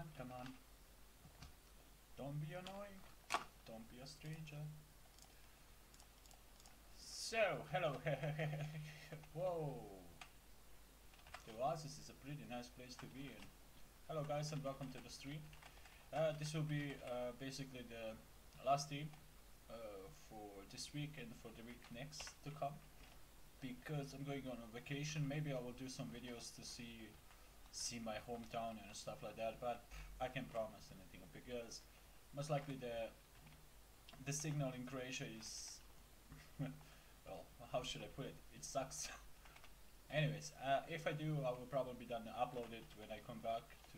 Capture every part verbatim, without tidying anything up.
on, come on. Don't be annoying. Don't be a stranger. So, hello. Whoa. The Oasis is a pretty nice place to be in. Hello guys and welcome to the stream. Uh, this will be uh, basically the last stream uh, for this week and for the week next to come. Because I'm going on a vacation, maybe I will do some videos to see see my hometown and stuff like that, but I can't promise anything because most likely the the signal in Croatia is well, how should I put it? It sucks. Anyways, uh, if I do, I will probably then upload it when I come back to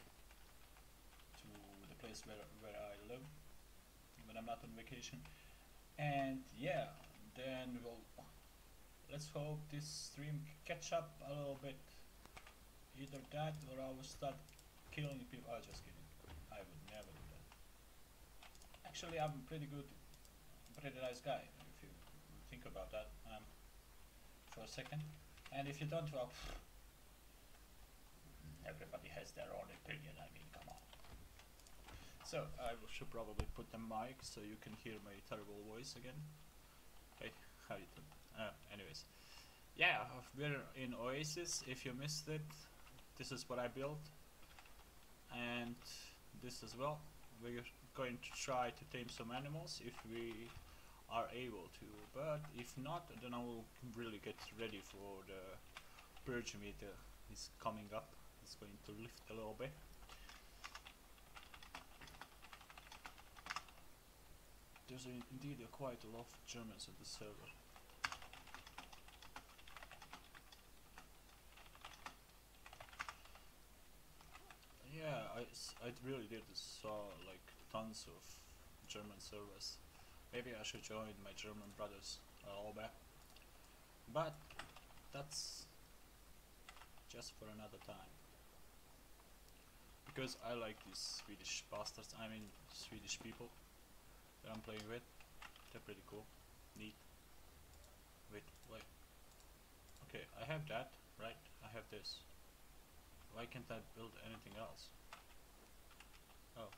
to the place where where I live when I'm not on vacation. And yeah, then we'll let's hope this stream catch up a little bit. Either that or I will start killing people. Oh, just kidding. I would never do that. Actually, I'm a pretty good, pretty nice guy if you think about that um, for a second. And if you don't, well, everybody has their own opinion. I mean, come on. So I should probably put the mic so you can hear my terrible voice again. Hey, how you doing? Uh, anyways, yeah, we're in Oasis. If you missed it, this is what I built, and this as well. We're going to try to tame some animals if we are able to, but if not, then I will really get ready for the purge meter. Is coming up. It's going to lift a little bit. There's a, indeed a quite a lot of Germans at the server. Yeah, I, I really did saw like tons of German servers. Maybe I should join my German brothers a little bit, but that's just for another time. Because I like these Swedish bastards, I mean Swedish people that I'm playing with. They're pretty cool, neat. Wait, wait. Okay, I have that, right? I have this. Why can't I build anything else? Oh.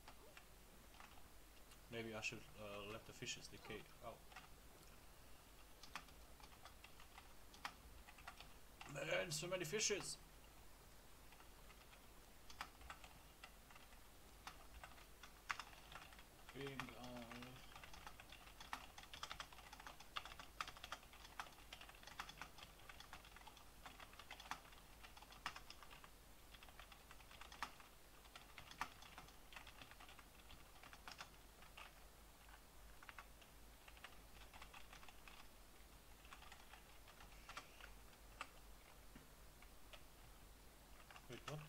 Maybe I should uh, let the fishes decay. Oh. Man, so many fishes! Being on... Wait, what?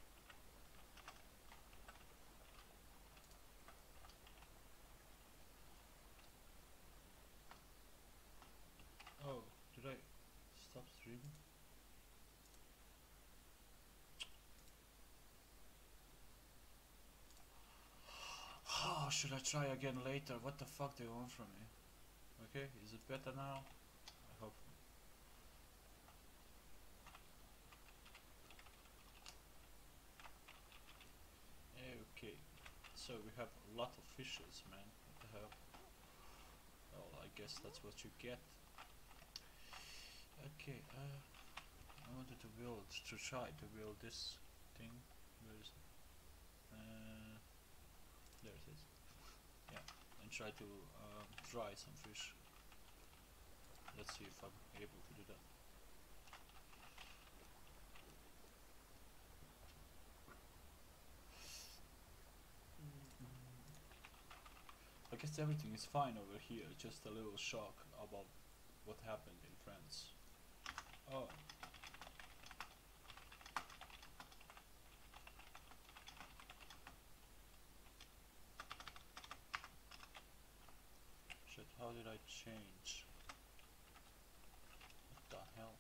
Oh, did I stop streaming? Oh, should I try again later? What the fuck do you want from me? Okay, is it better now? I hope. Okay, so we have a lot of fishes, man. What the hell? Well, I guess that's what you get. Okay, uh, I wanted to build, to try to build this thing. Where is it? Uh, there it is. Yeah, and try to um, dry some fish. Let's see if I'm able to do that. I guess everything is fine over here, just a little shock about what happened in France. Oh. Shit, how did I change? What the hell?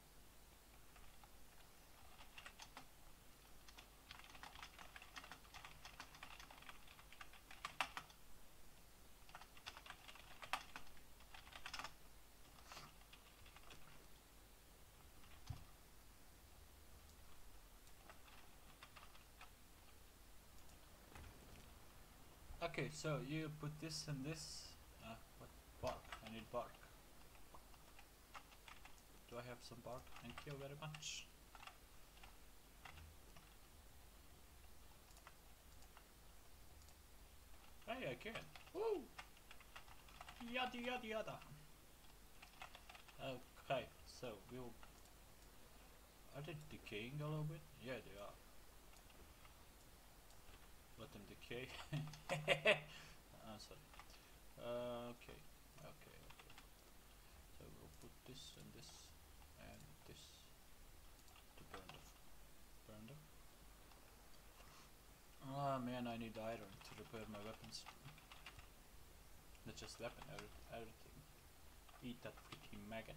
Okay, so you put this and this. Uh, what bark? I need bark. Do I have some bark? Thank you very much. Hey, I can. Woo! Yada yada yada. Okay, so we'll. Are they decaying a little bit? Yeah, they are. Let them decay. uh, sorry. Uh, okay, okay, okay. So we'll put this and this and this to burn the burn them. Oh man, I need iron to repair my weapons. Not just weapon, everything. Eat that freaking maggot.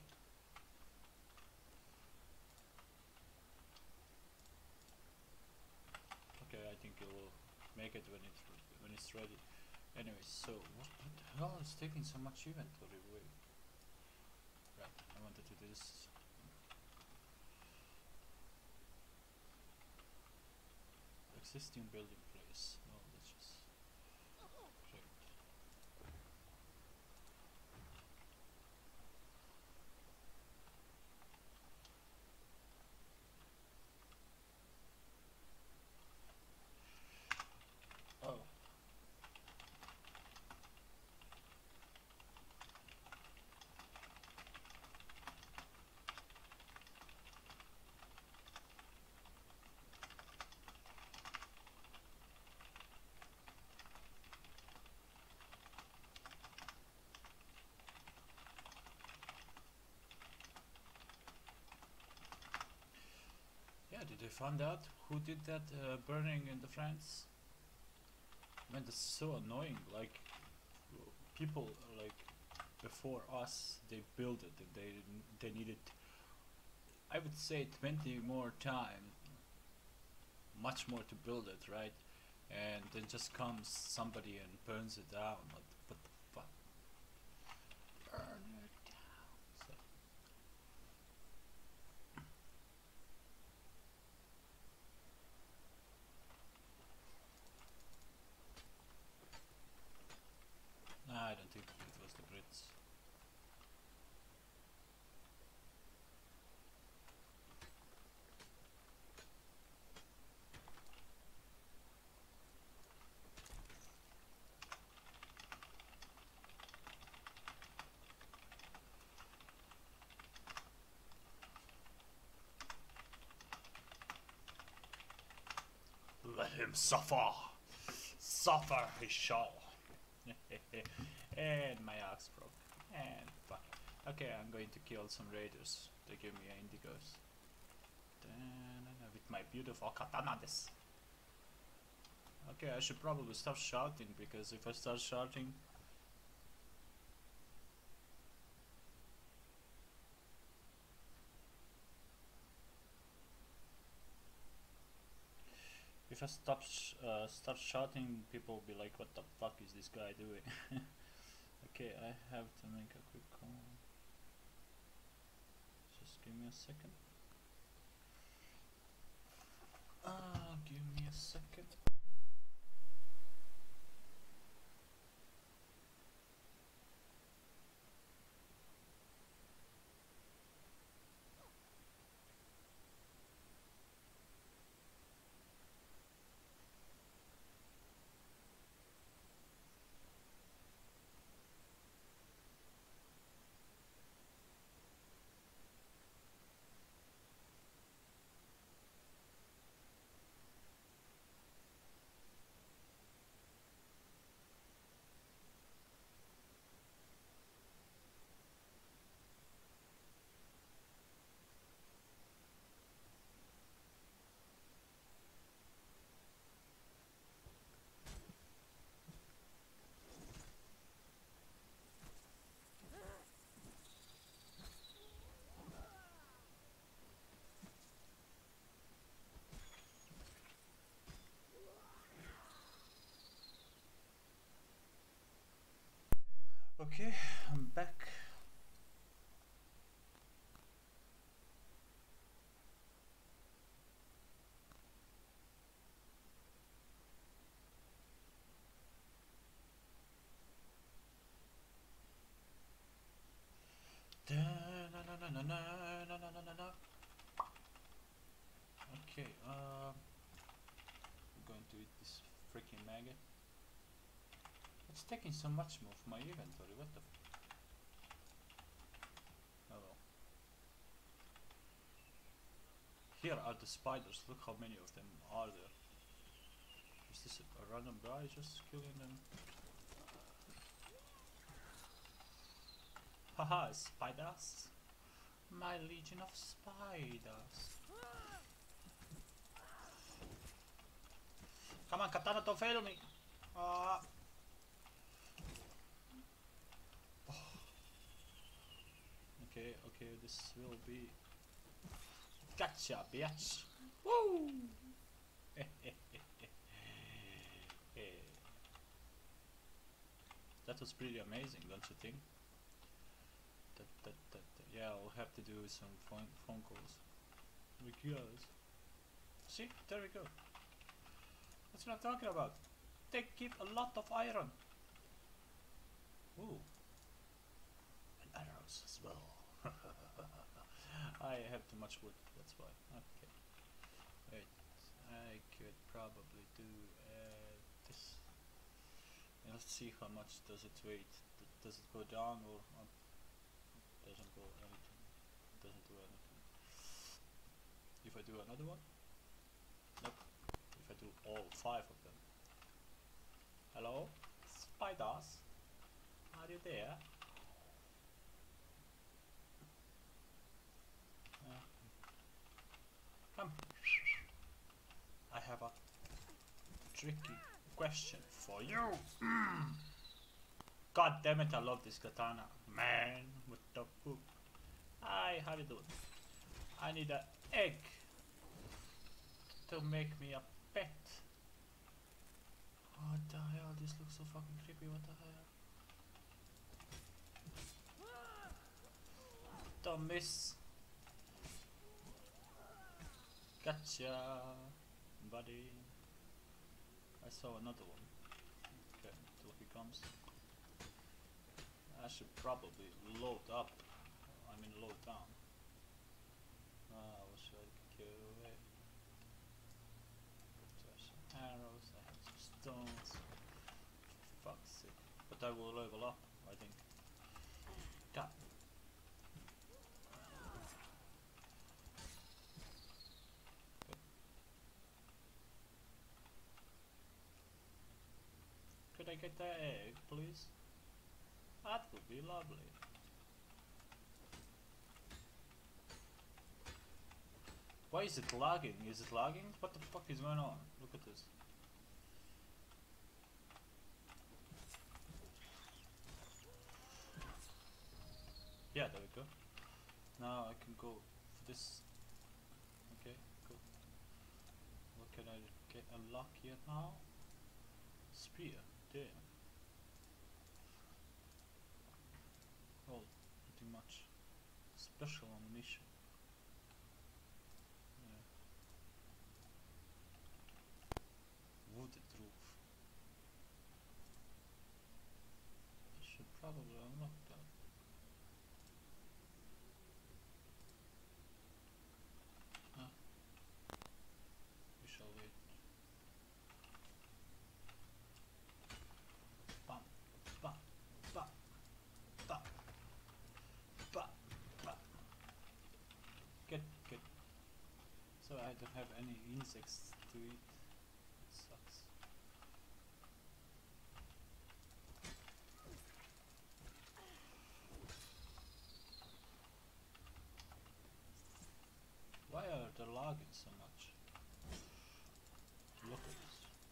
Okay, I think it will make it when it's when it's ready. Anyway, so what, what the hell is taking so much inventory away? Right, I wanted to do this. Existing building place. No, let's just create. Oh. Yeah, did they find out who did that uh, burning in the France? Man, that's so annoying. Like, people like before us, they built it and they they needed, I would say, twenty more time, much more to build it, right? And then just comes somebody and burns it down. What, what the fuck? Burn it down. So. Nah, I don't think it was the Brits. Let him suffer. Suffer he shall. And my axe broke. And fuck. Okay, I'm going to kill some raiders. They give me indigos. With my beautiful katana this. Okay, I should probably stop shouting, because if I start shouting, if I stop sh uh, start shouting, people will be like, what the fuck is this guy doing? Okay, I have to make a quick call. Just give me a second. Ah, uh, give me a second. Okay, I'm back. No, no, no, no, no, no, no, no. Okay, um, I'm going to eat this freaking maggot. It's taking so much more of my inventory. What the? F oh well. Here are the spiders. Look how many of them are there. Is this a, a random guy just killing them? Haha, spiders! My legion of spiders! Come on, Katana, don't fail me! Uh. Oh. Okay, okay, this will be... Gotcha, bitch! Woo! That was pretty amazing, don't you think? That, that, that, that, yeah, I'll have to do some phone, phone calls. Because... See, there we go. That's what I'm talking about. They give a lot of iron. Ooh. And arrows as well. I have too much wood, that's why. Okay. Wait, I could probably do uh, this. And let's see how much does it weight. D does it go down or up? Doesn't go anything. Doesn't do anything. If I do another one? Nope. If I do all five of them. Hello? Spiders? Are you there? Uh, come. I have a tricky question for you. Mm. God damn it, I love this katana. Man, what the poop. Hi, how you doing? I need an egg to make me a pet. What the hell? This looks so fucking creepy. What the hell? Don't miss. Gotcha, buddy. I saw another one. Okay, till he comes. I should probably load up. I mean, load down. Ah, what should I go away? There's some arrows. I have some stones. For fuck's sake! But I will level up, I think. God. Could I get that egg, please? That would be lovely. Why is it lagging? Is it lagging? What the fuck is going on? Look at this. Yeah, there we go. Now I can go for this. Okay, cool. What can I get unlock here now? Spear, damn. Oh, nothing much. Special ammunition. Yeah. Wooded roof. I should probably unlock that. Huh? We shall wait. Bam, bam, bam, bam, bam, bam. Good, good. So I don't have any insects to eat. It sucks. Why are they lagging so much? Look at this.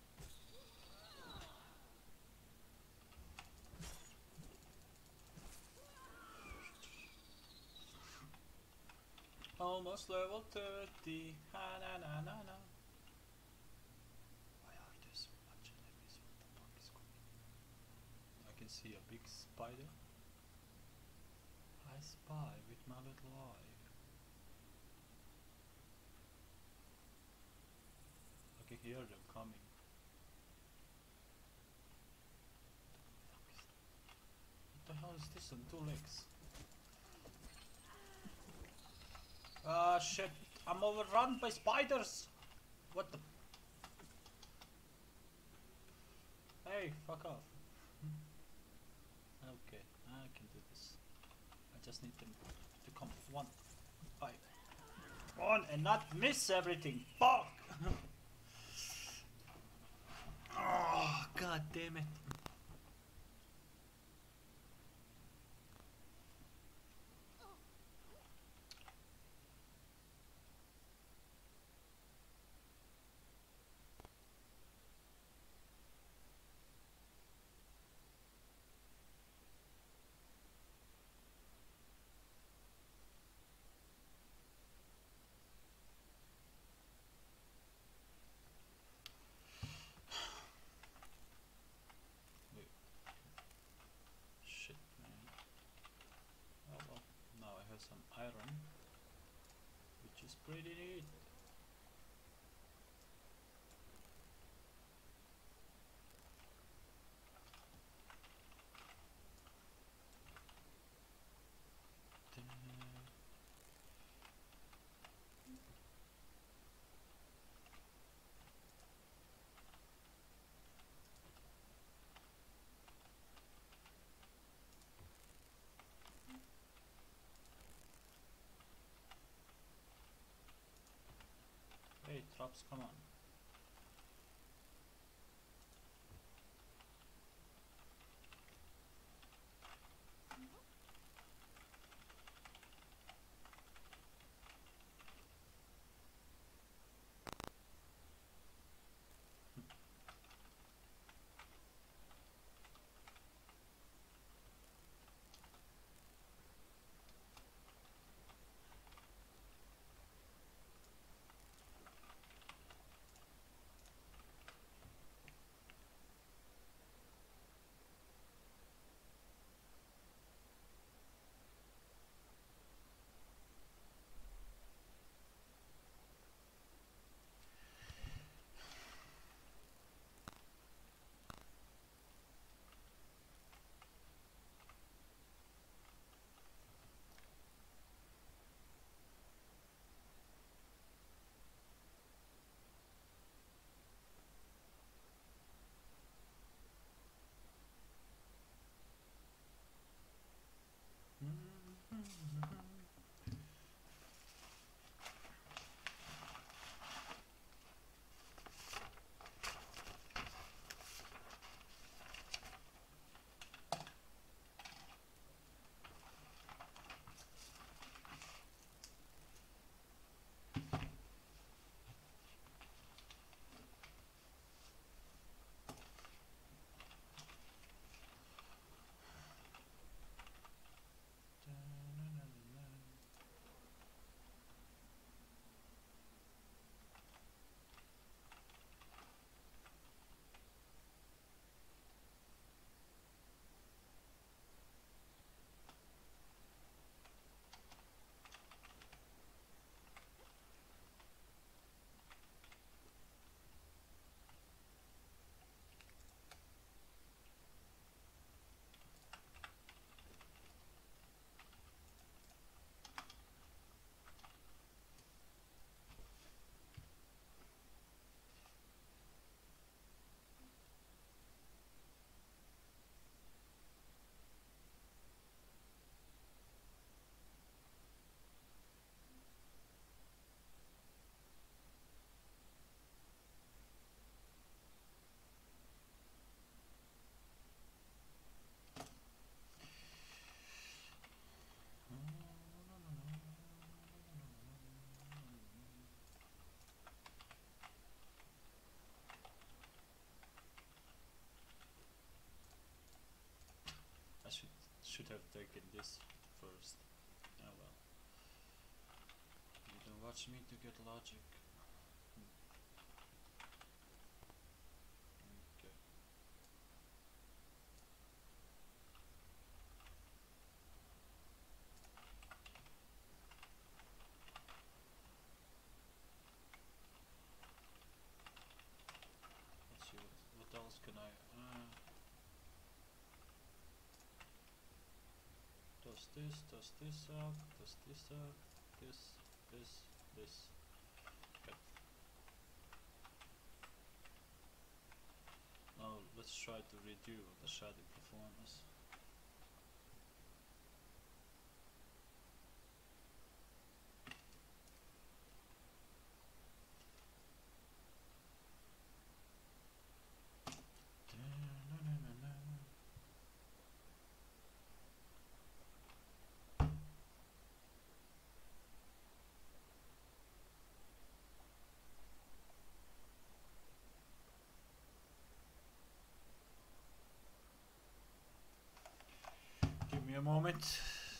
Almost level thirty. Ha na na na na. Why are there so much enemies? What the fuck is going on? I can see a big spider. I spy with my little eye. I can hear them coming. What the hell is this on two legs? Ah, shit. I'm overrun by spiders. What the? Hey, fuck off. Okay, I can do this. I just need them to come one by one and not miss everything. Fuck! Oh, god damn it. Wait. Shit, man. Oh well, now I have some iron, which is pretty neat. Hey, traps, come on. I should should have taken this first. Oh well. You don't watch me to get logic. Hmm. Okay. Let's see what what else can I uh does this, does this up, does this up, this, this, this. Good. Now let's try to redo the shadow performance. Give me a moment.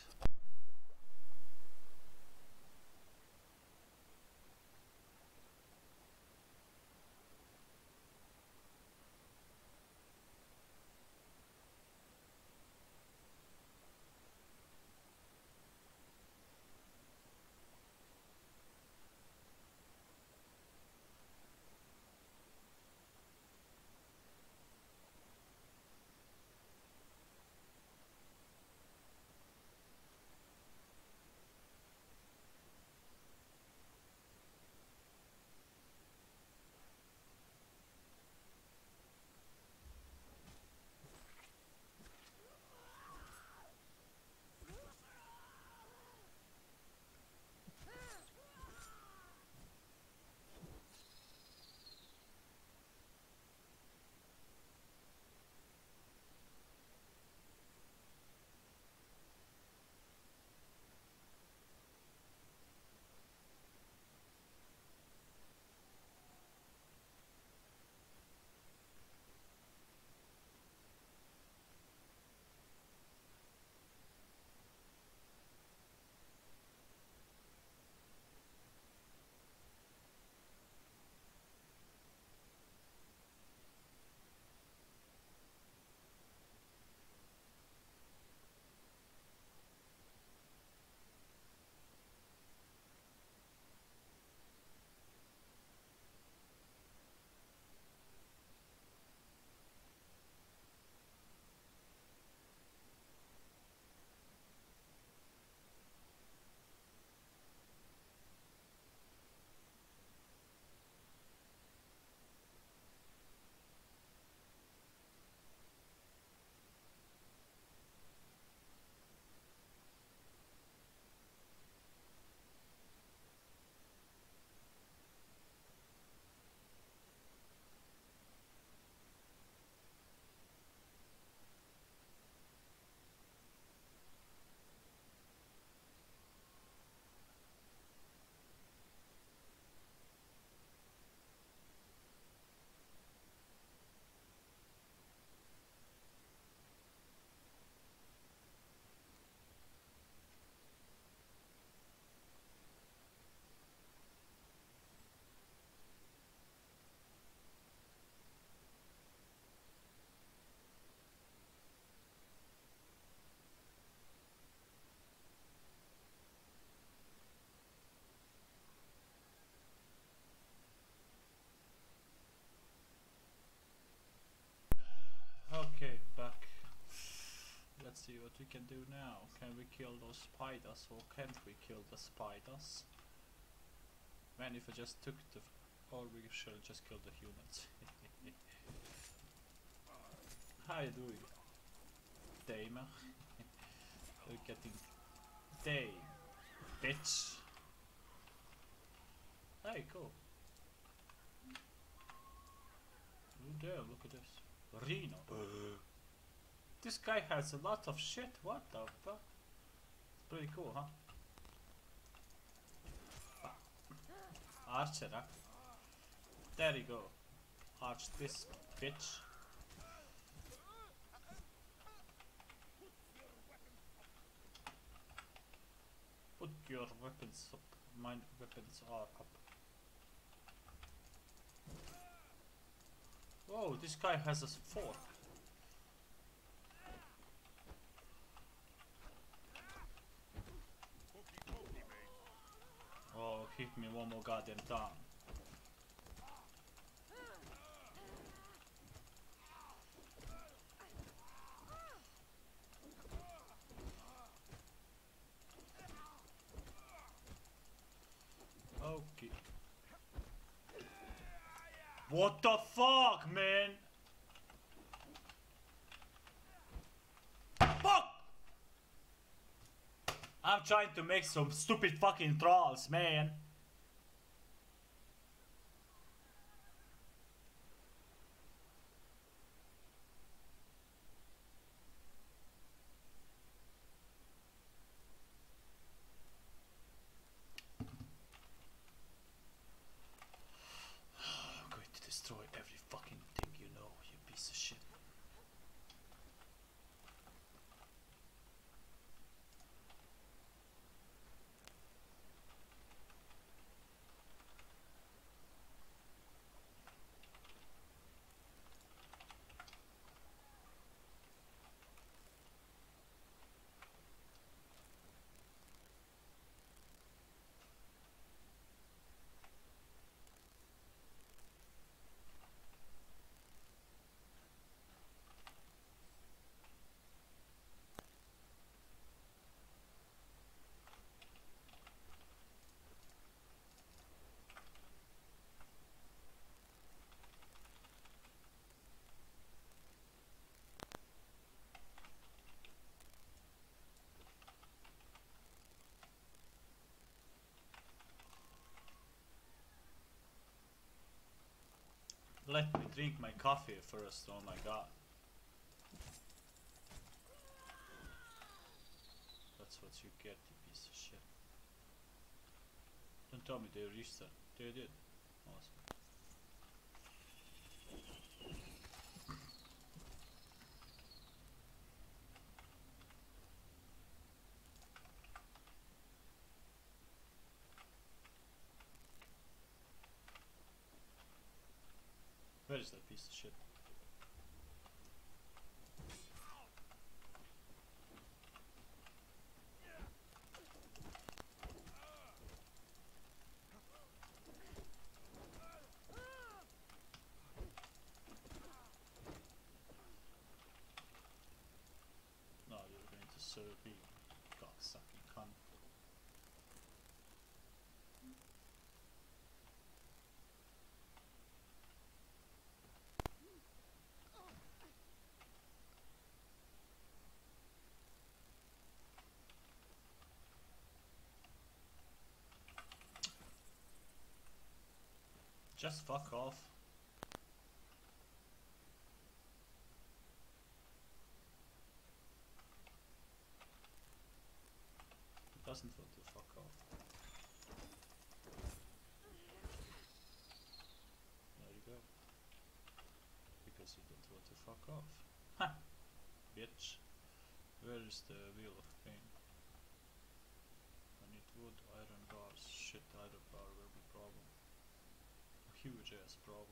Okay, back. Let's see what we can do now. Can we kill those spiders or can't we kill the spiders? Man, if I just took the... or we should just kill the humans. How you doing? Damer? We're getting... Day. Bitch. Hey, cool. Oh damn, look at this. Reno. Uh. This guy has a lot of shit. What the fuck? It's pretty cool, huh? Ah. Archer, huh? There you go. Arch this bitch. Put your weapons up. My weapons are up. Whoa, this guy has a fork. Oh, hit me one more goddamn time. What the fuck, man? Fuck! I'm trying to make some stupid fucking trolls, man. I'm going to destroy every fucking thing you know, you piece of shit. Let me drink my coffee first, oh my god. That's what you get, you piece of shit. Don't tell me they reached that. They did. Awesome. Where is that piece of shit? No, you're going to serve me, cocksucking cunt. Just fuck off. It doesn't want to fuck off. There you go. Because you don't want to fuck off. Ha! Bitch. Where is the wheel of pain? I need wood, iron bars. Shit, iron bar will be problem. A huge ass problem.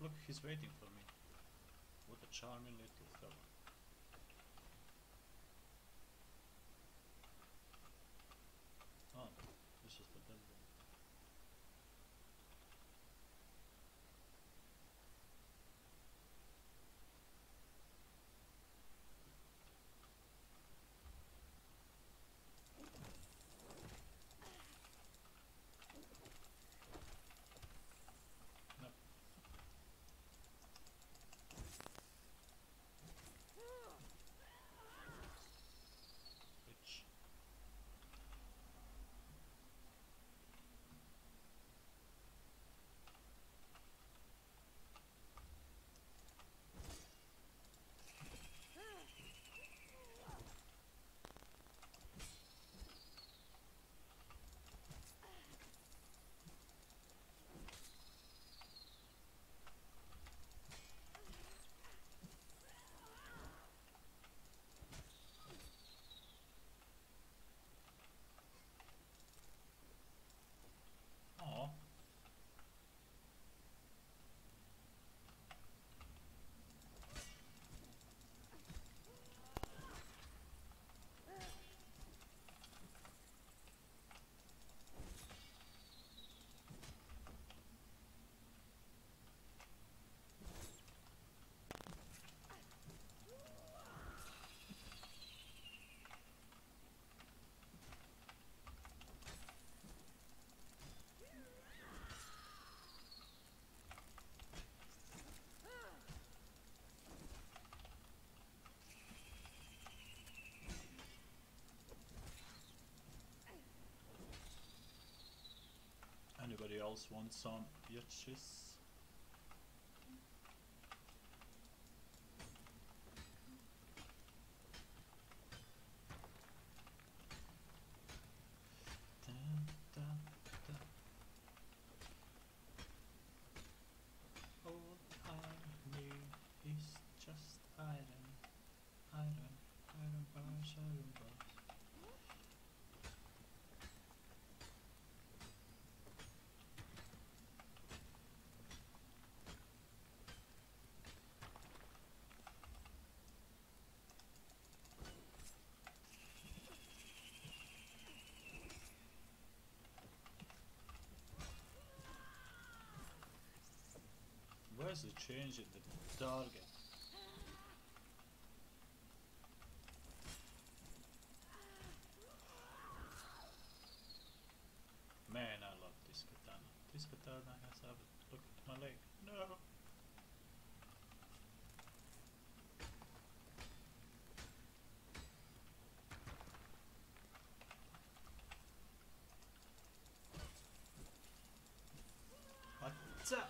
look, he's waiting for me. What a charming little fellow. Oh, this is the dead one. No. Which? Oh. Anybody else want some bitches? Dun, dun, dun. All I need is just iron, iron, iron bars, iron bars. Where's the change in the target? Man, I love this katana. This katana has a look at my leg. No. What's up?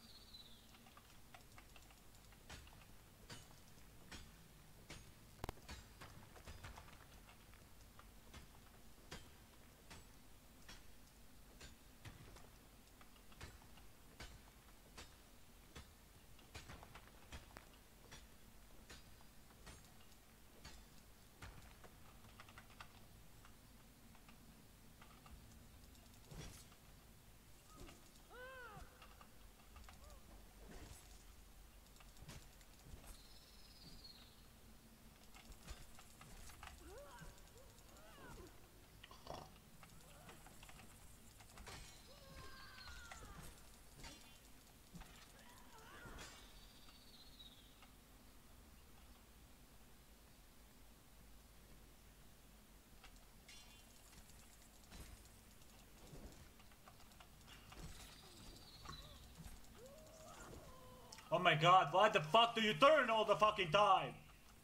Oh my god, why the fuck do you turn all the fucking time?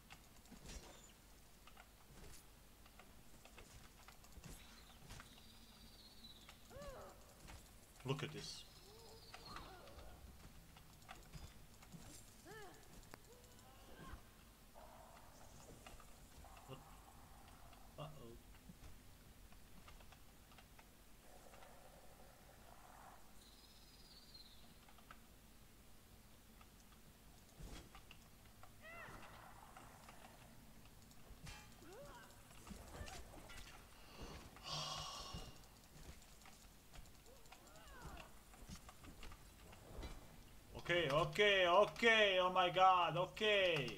Look at this. What? Uh-oh. Okay, okay, okay, oh my god, okay.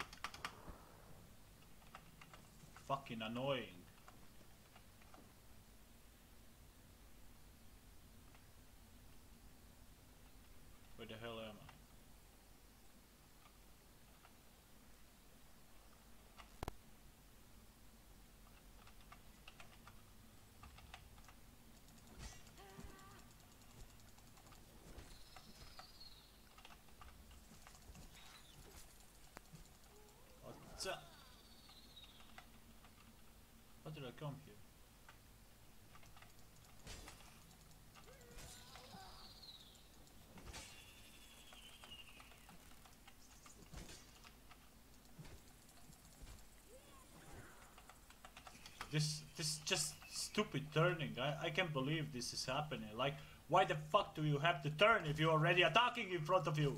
Fucking annoying. Where the hell am I? What's up? How did I come here? This, this just stupid turning. I, I can't believe this is happening. Like, why the fuck do you have to turn if you're already attacking in front of you?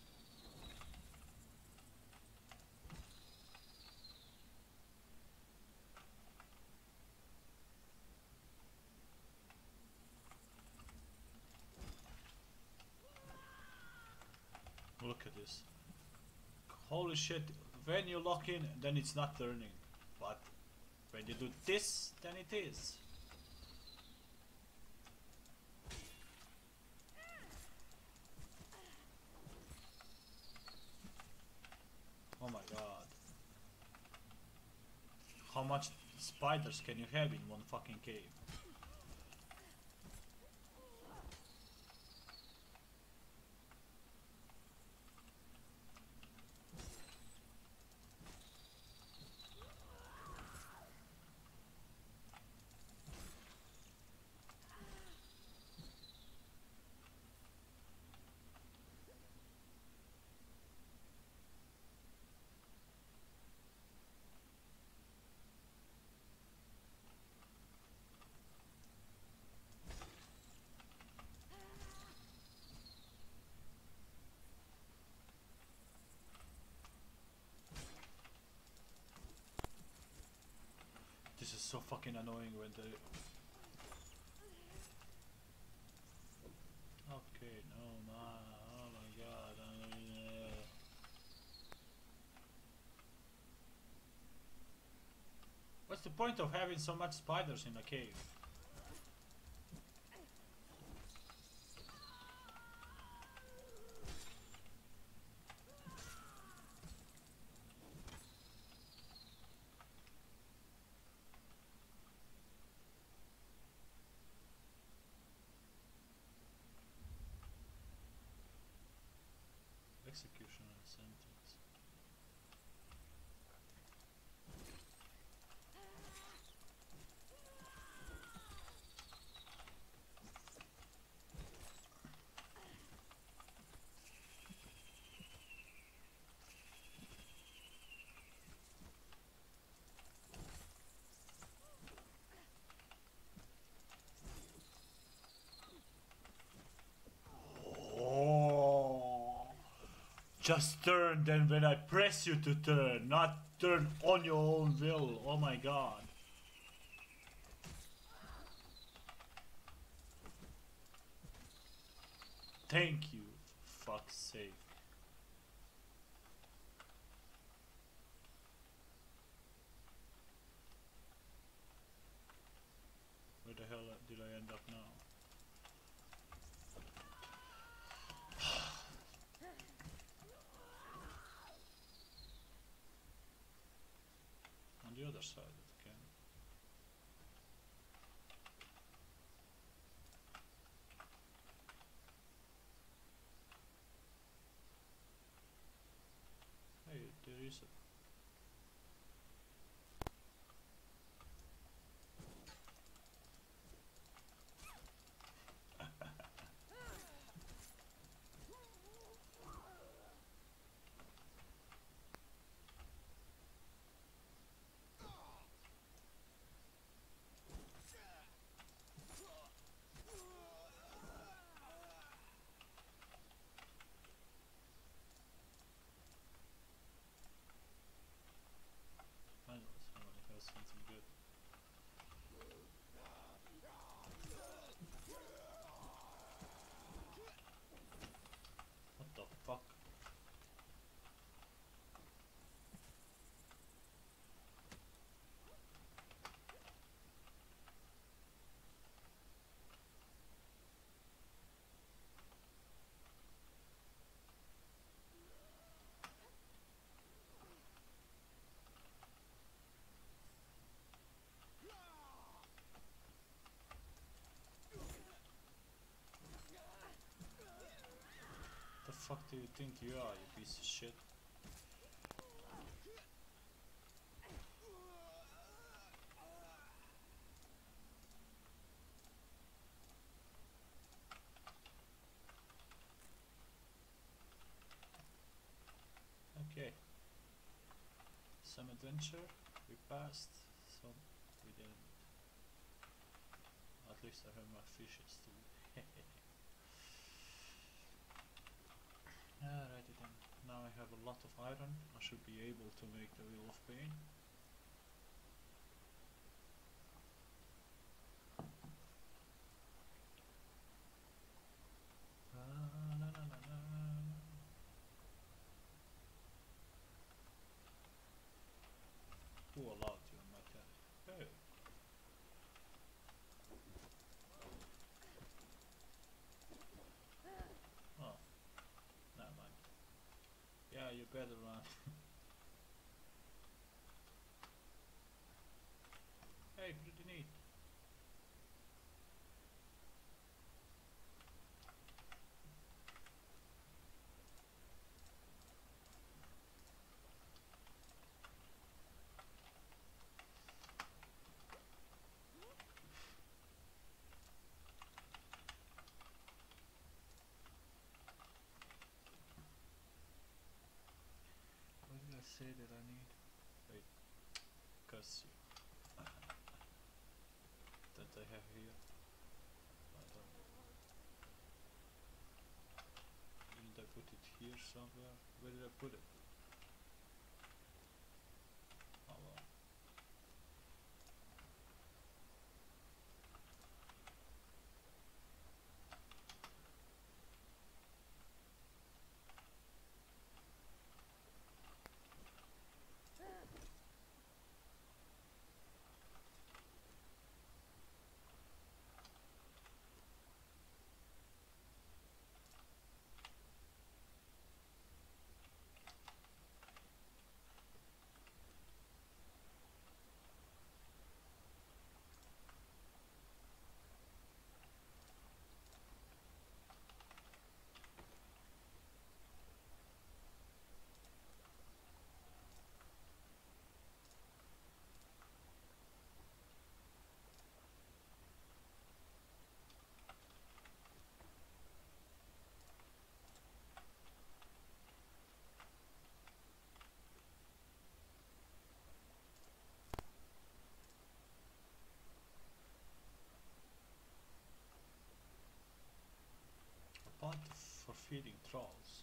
Look at this. Holy shit. When you lock in, then it's not turning. But when you do this, then it is. Oh my god. How much spiders can you have in one fucking cave? This is so fucking annoying when they... Okay, no, ma, oh my god. Uh, What's the point of having so much spiders in a cave? Execution and sentence. Just turn then when I press you to turn, not turn on your own will. Oh my god. Thank you, for fuck's sake. Where the hell did I end up now? On the other side again. Hey, there is a... fuck do you think you are, you piece of shit? Okay. Some adventure, we passed, some we didn't. At least I have my fishes too. Alrighty then, now I have a lot of iron, I should be able to make the Wheel of Pain. Ah, na, na, na, na. Who allowed you in my tent? Hey! Oh, never mind. Yeah, you better run. Hey, pretty neat. What did I say that I need? Wait, curse you. That I have here. I don't. Didn't I put it here somewhere? Where did I put it? Oh well. A pot for feeding trolls.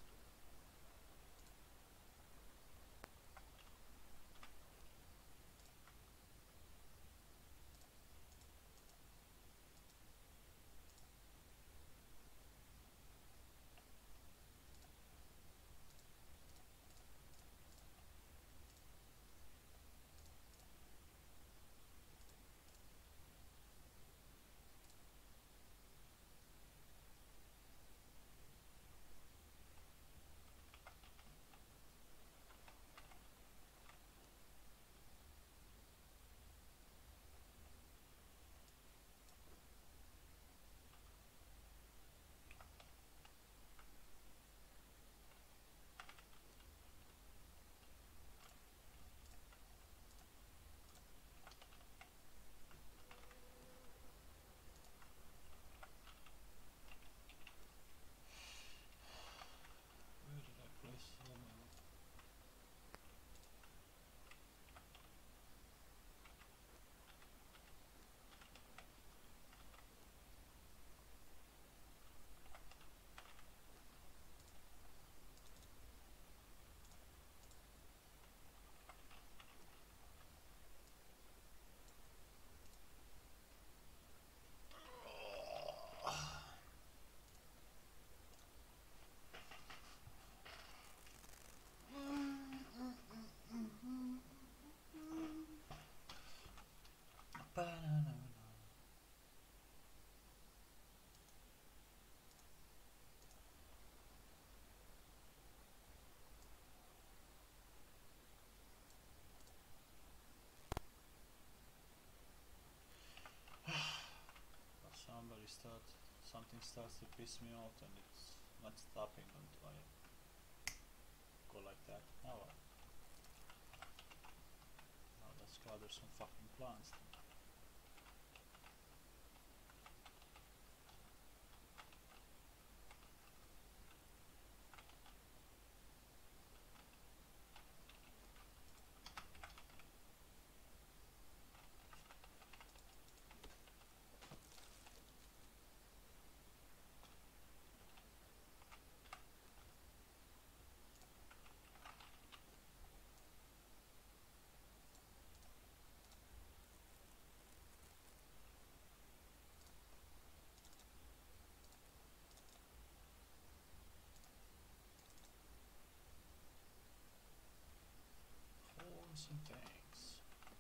Where did I place all my... Banana. Somebody start, something starts to piss me off and it's not stopping until I go like that. Oh well. Now let's gather some fucking plants then. Horns and things.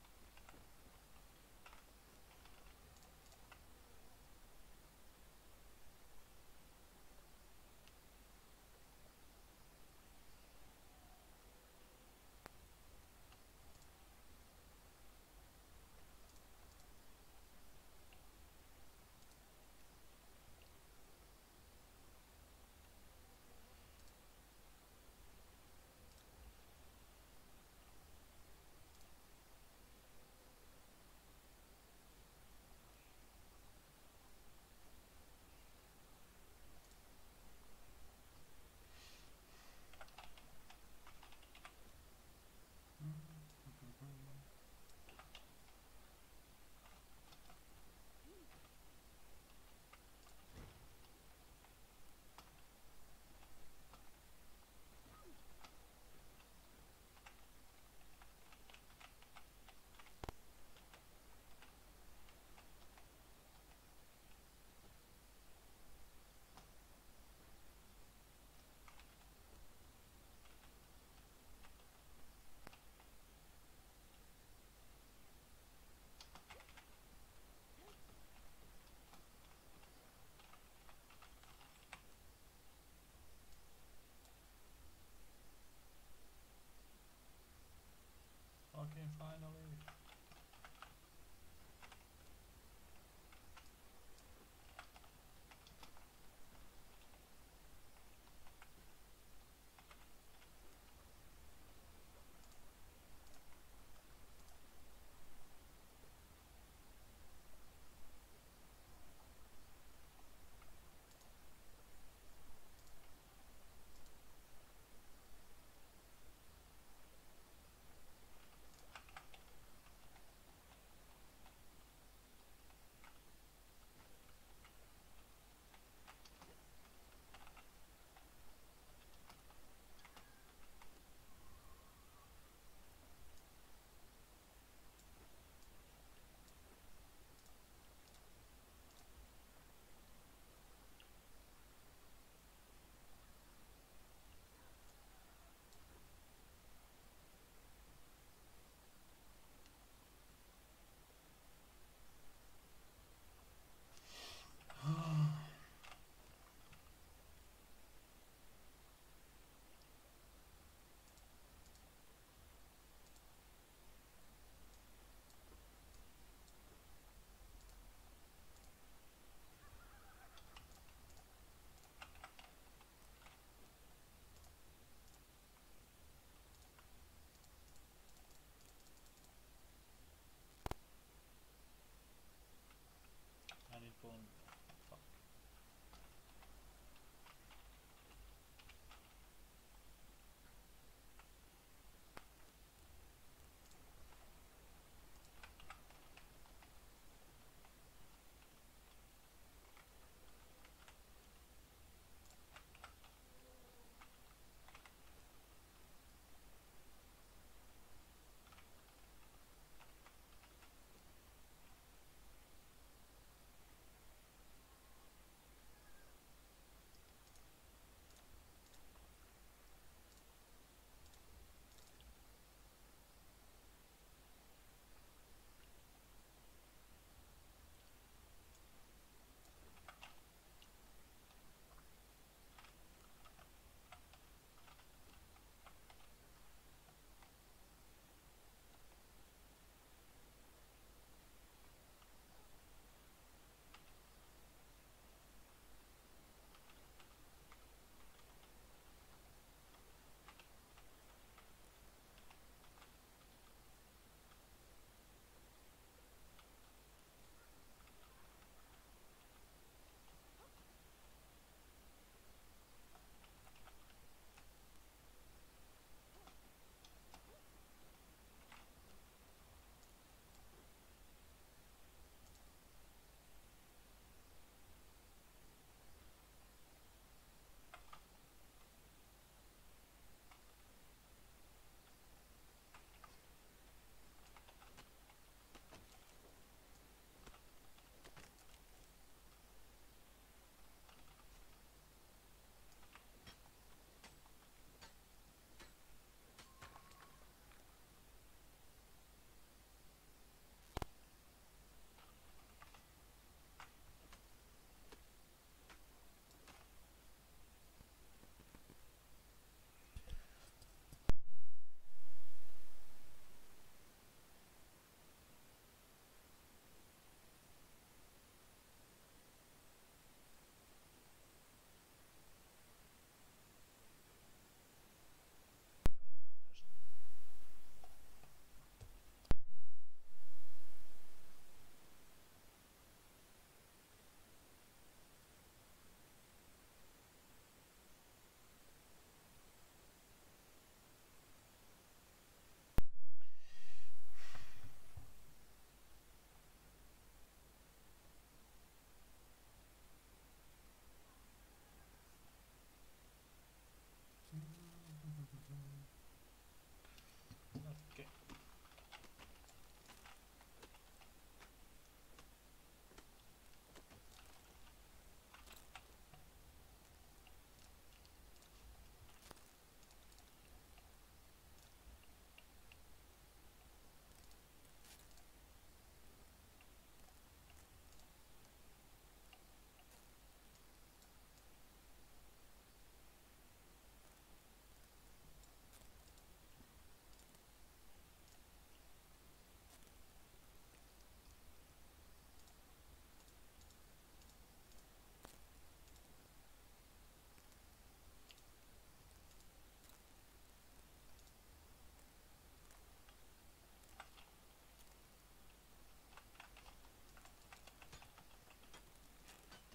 Okay, finally.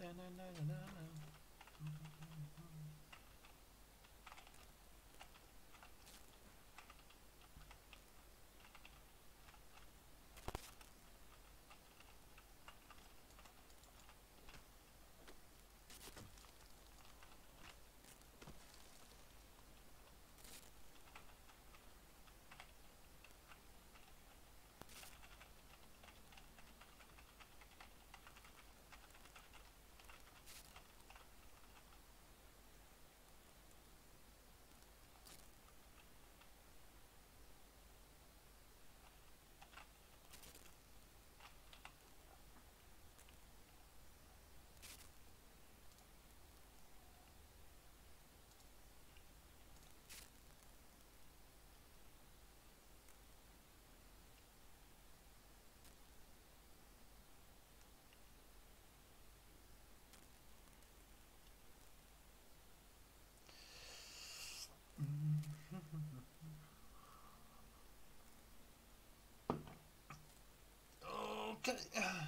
Okay.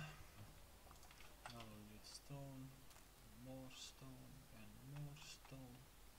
Now we need stone, more stone, and more stone.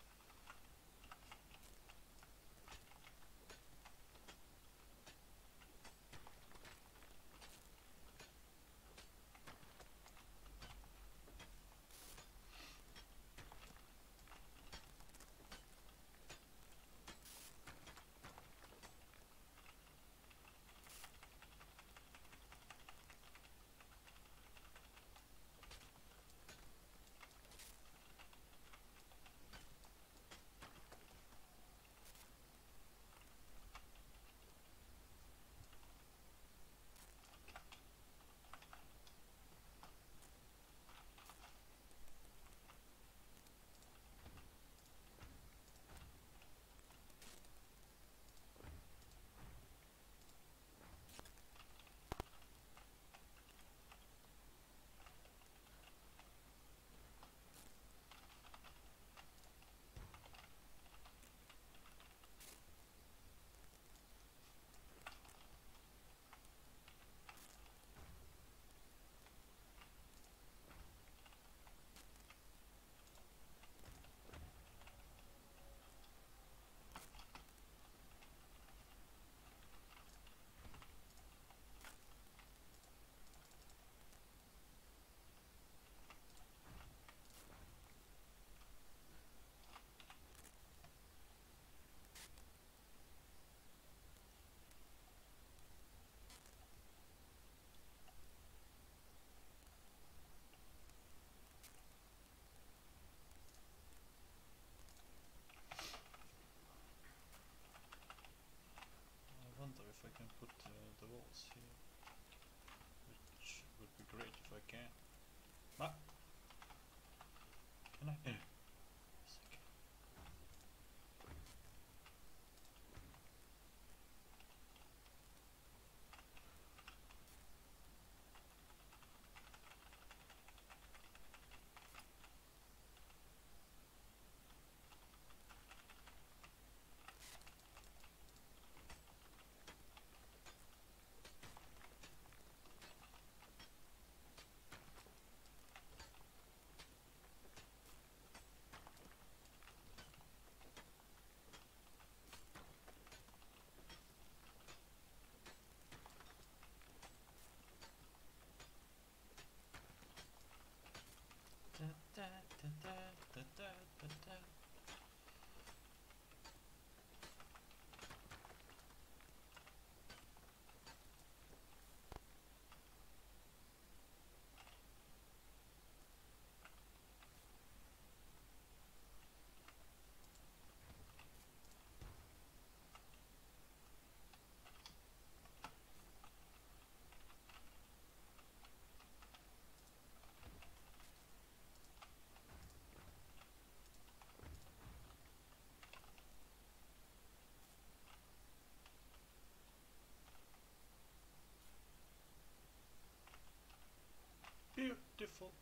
I wonder if I can put uh, the walls here, which would be great if I can. Ah! Can I? Yes, I can. Da, da, da, da, da, da, da, da. Beautiful.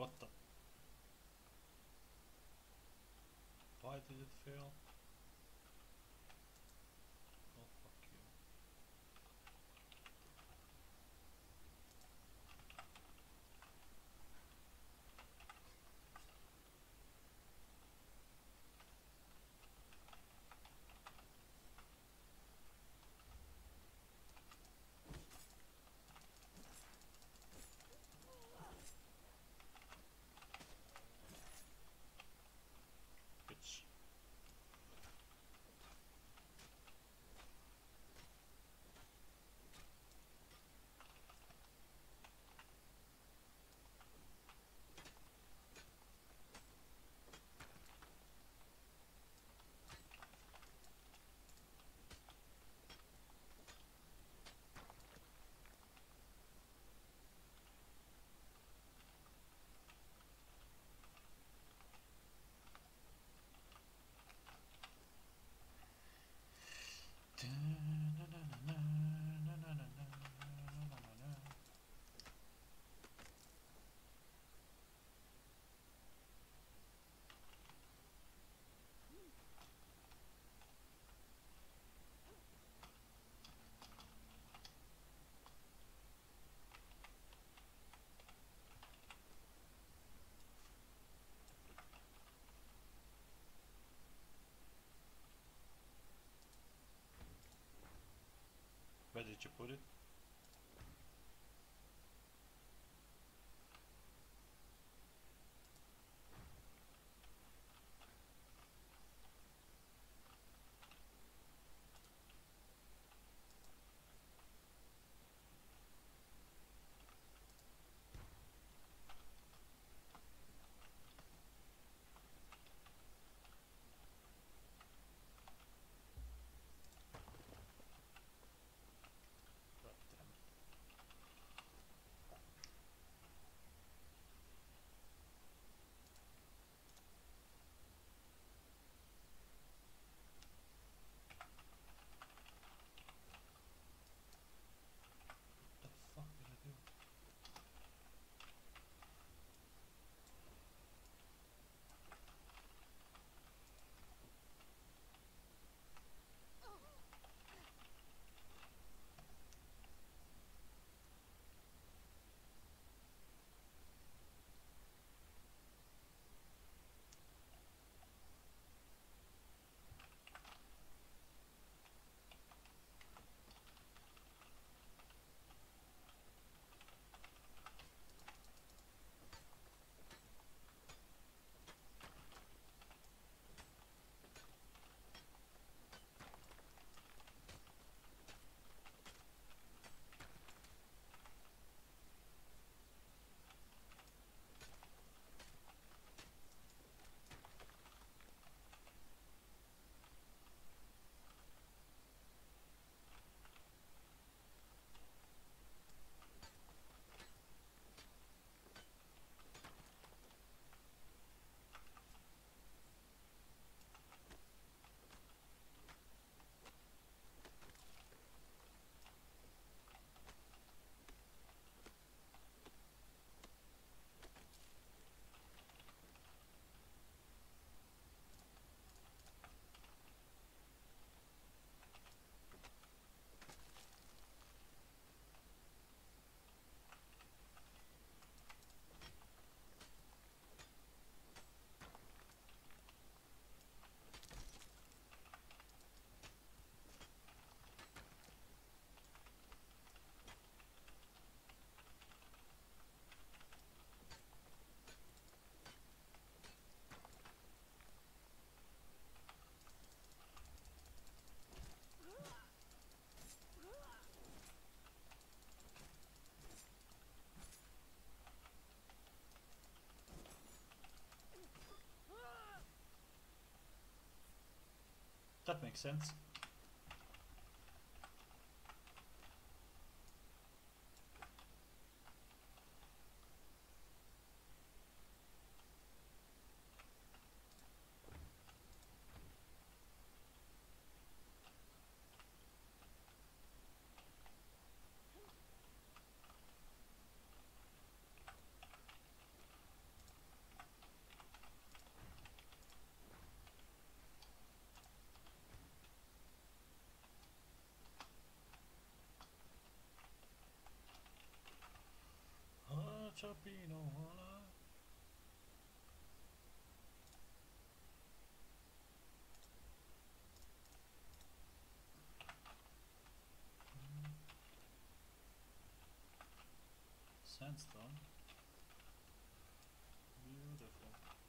What the? Why did it fail? Oh, fuck you. Bitch. Where did you put it? God damn it. What the fuck did I do? That makes sense. Chopino, hola. Sandstone. Beautiful.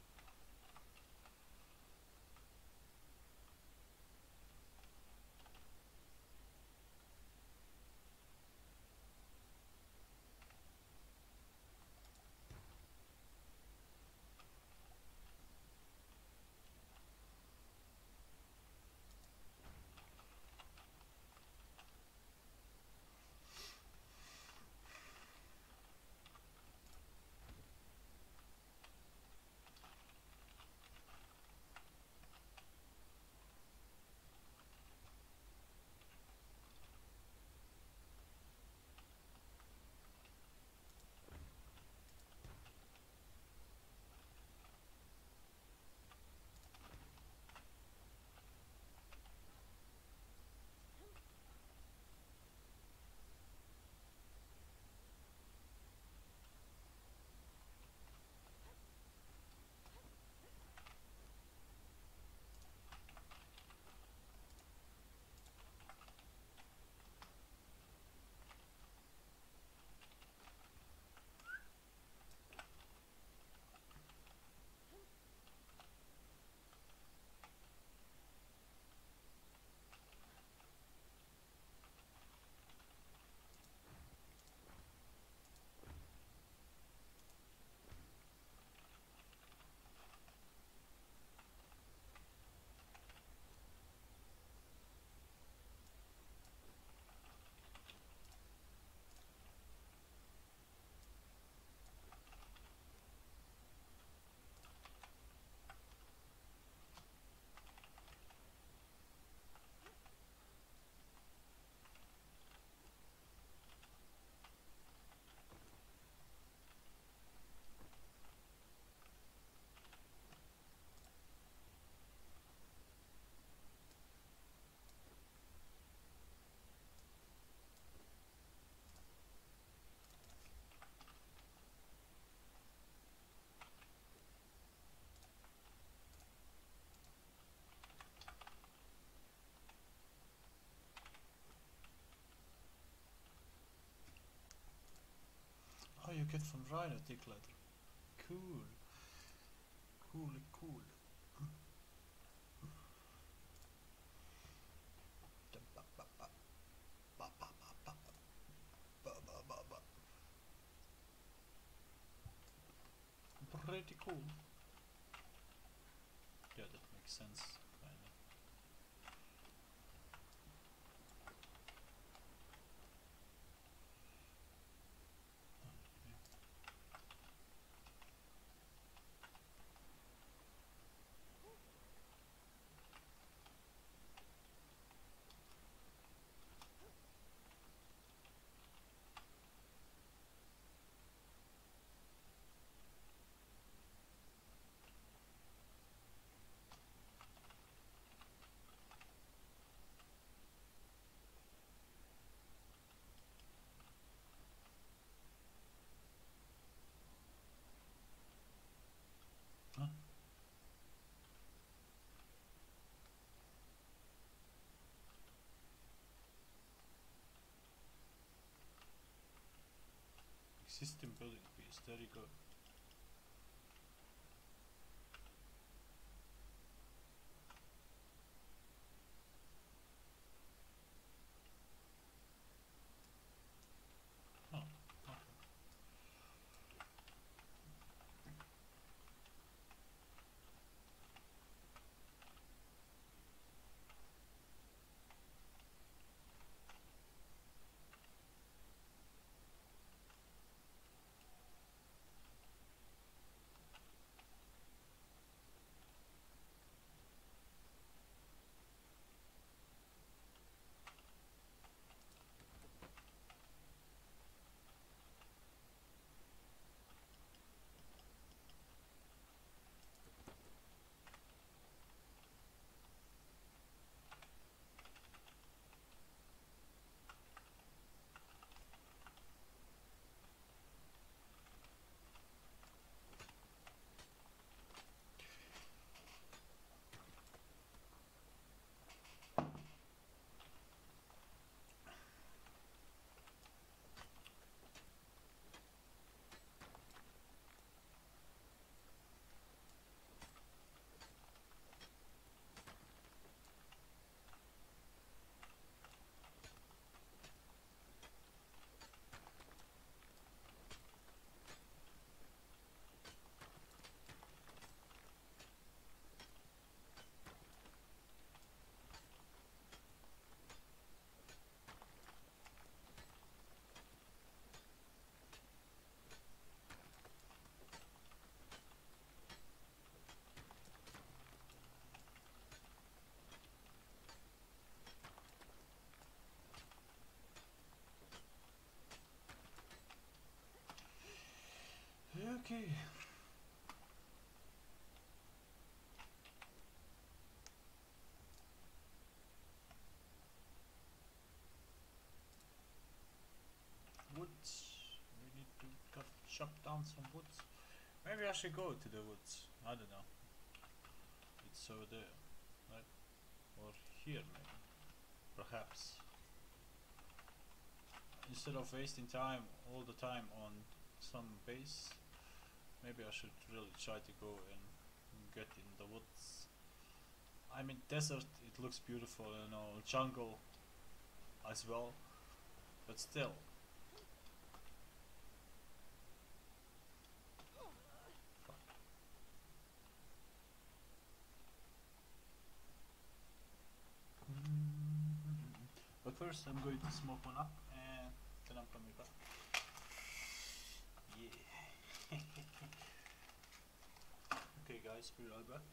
Oh, you get from Rhino declutter. Cool. Cool, cool. Pretty cool. Yeah, that makes sense, kinda. Huh? Existing building piece, there you go. Oh, okay. Okay. Woods. We need to cut, chop down some woods. Maybe I should go to the woods. I don't know. It's over there, right? Or here, maybe. Perhaps. Instead of wasting time all the time on some base, maybe I should really try to go and get in the woods. I mean, desert, it looks beautiful, you know, jungle as well, but still. But first I'm going to smoke one up and then I'm coming back. Yeah. Okay guys, be right back.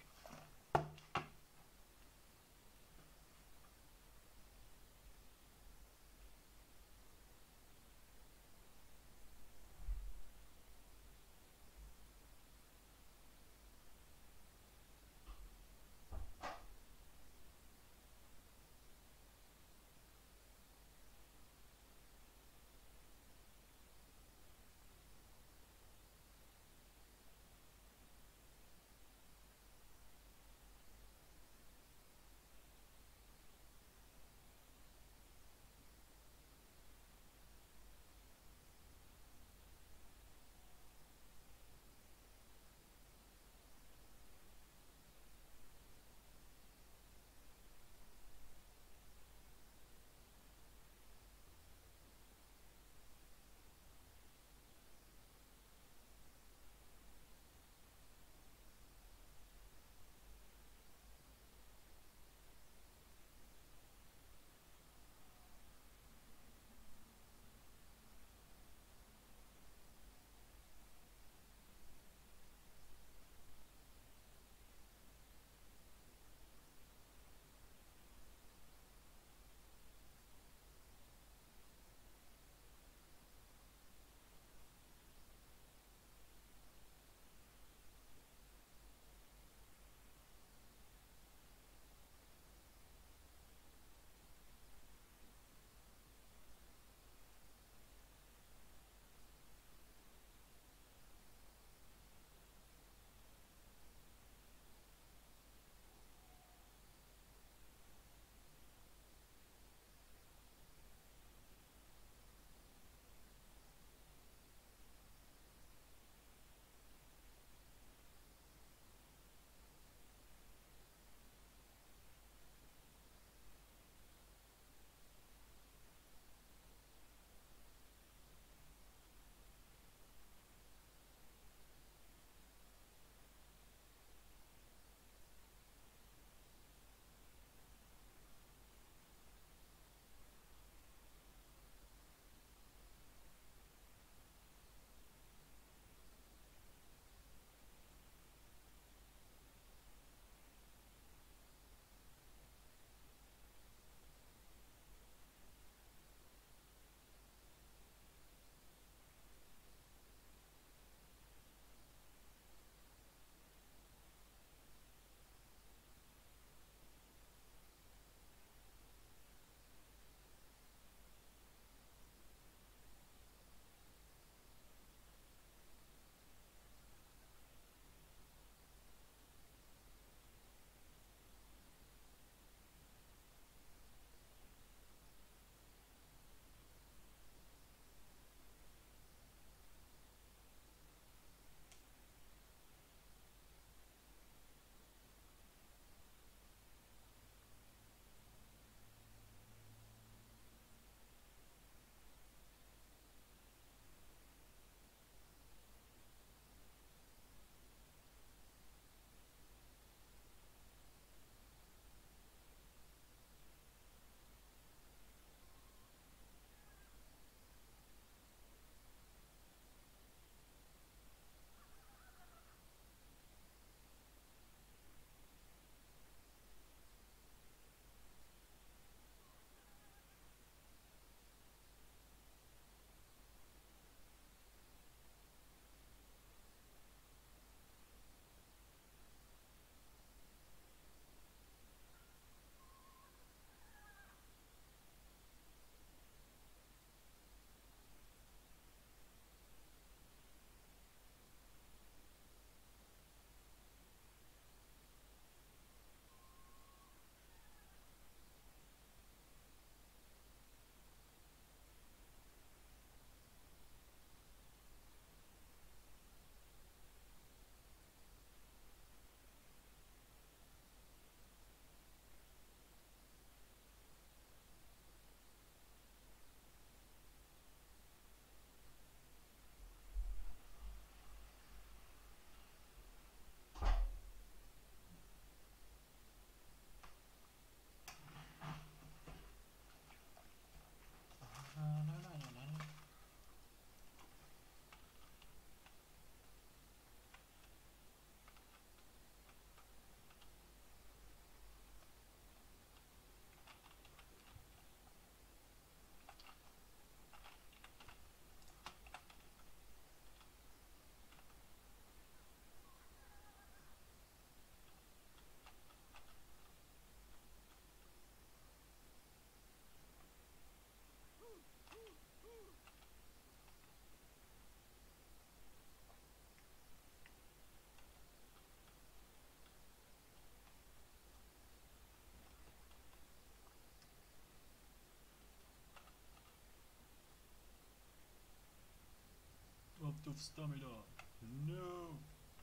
of stamina. No.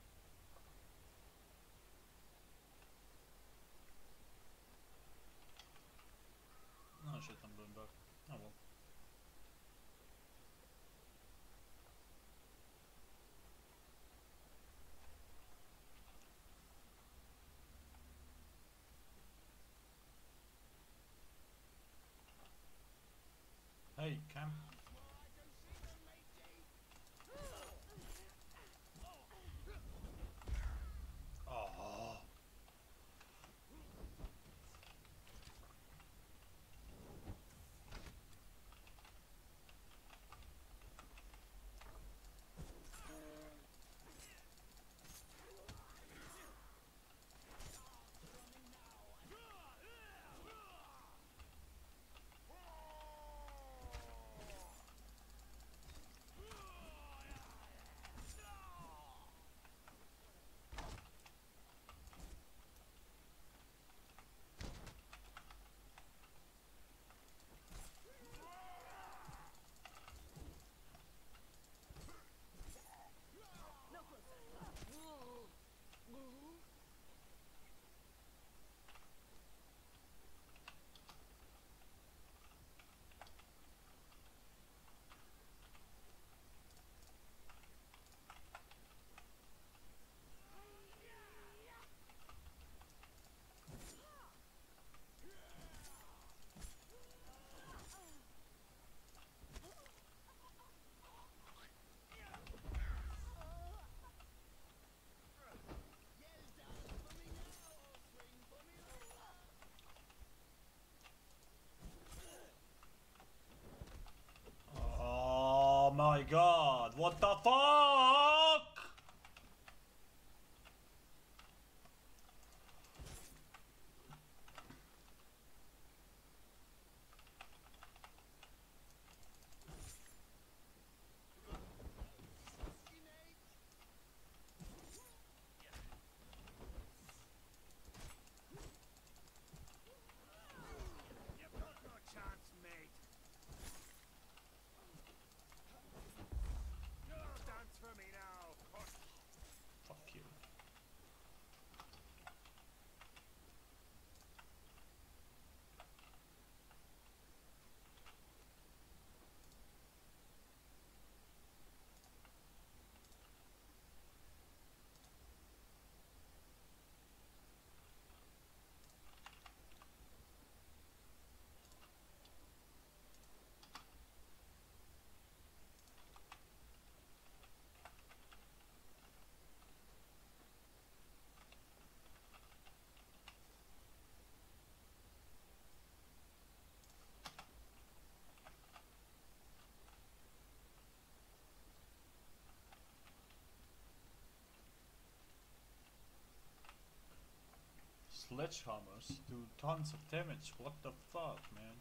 Oh shit, I'm going back. Oh well. Hey, Cam. Oh. Oh my god, what the fuck? Fuck you. Sledgehammers do tons of damage, what the fuck, man?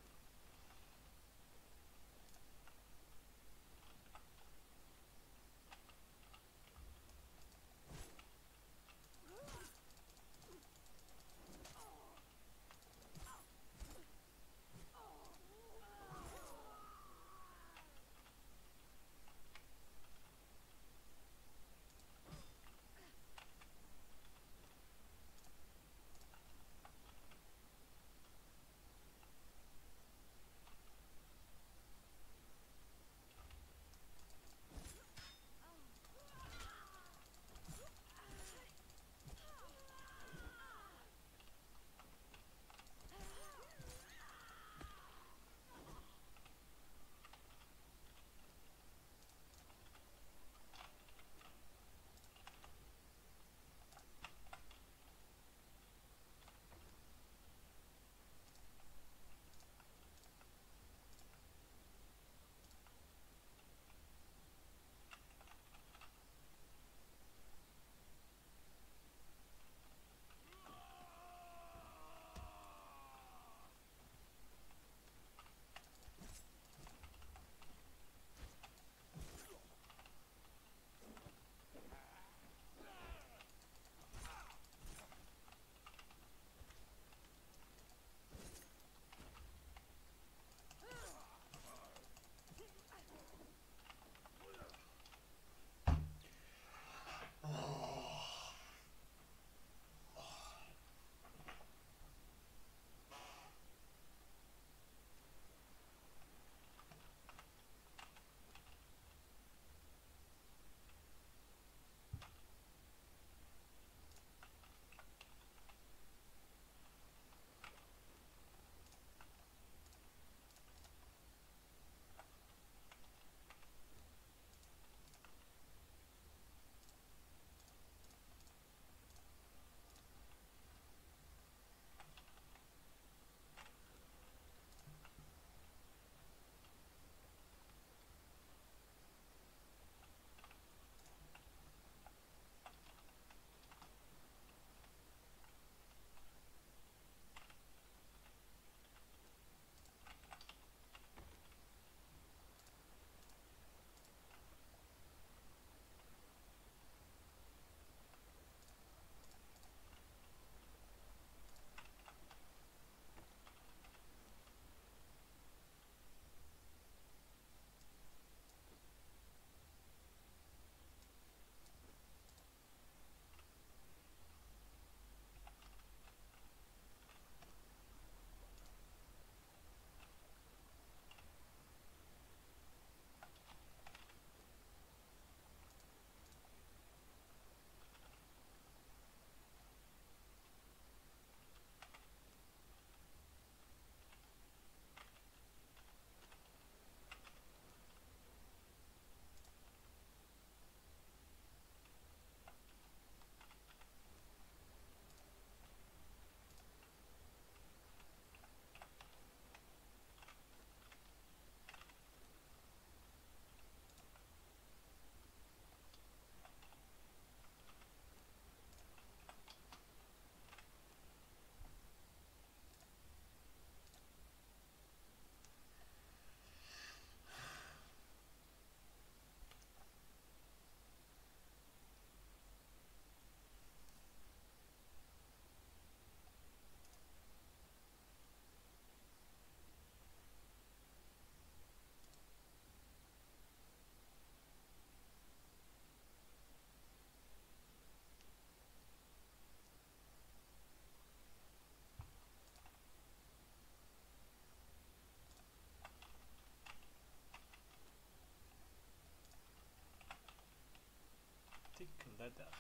Thick leather.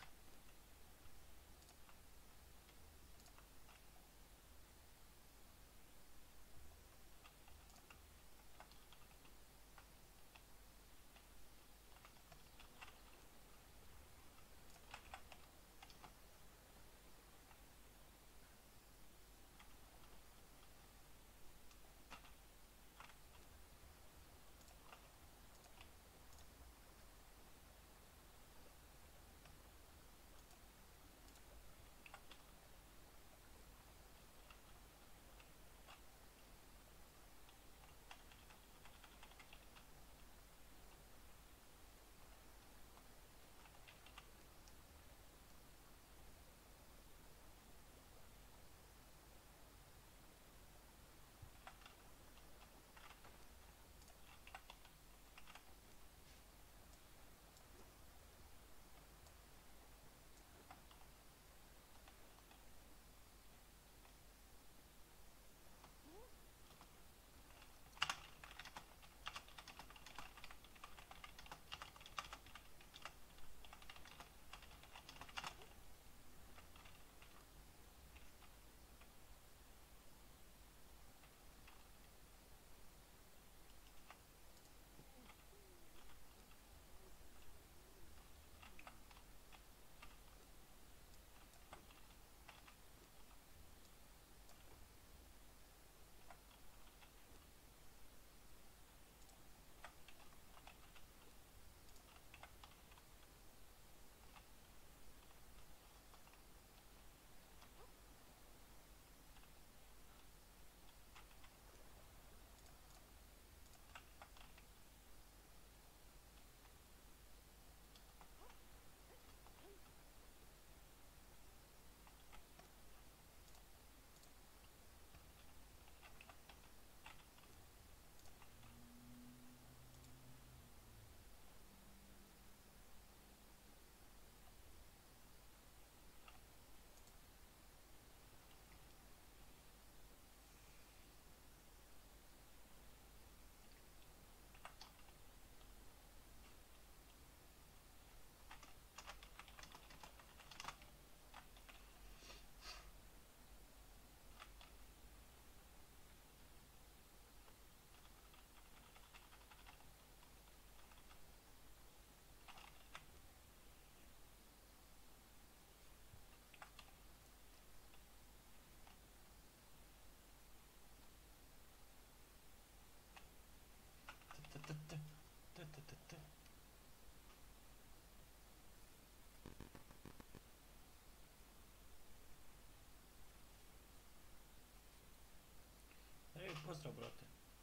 Ej, pozdrav brate.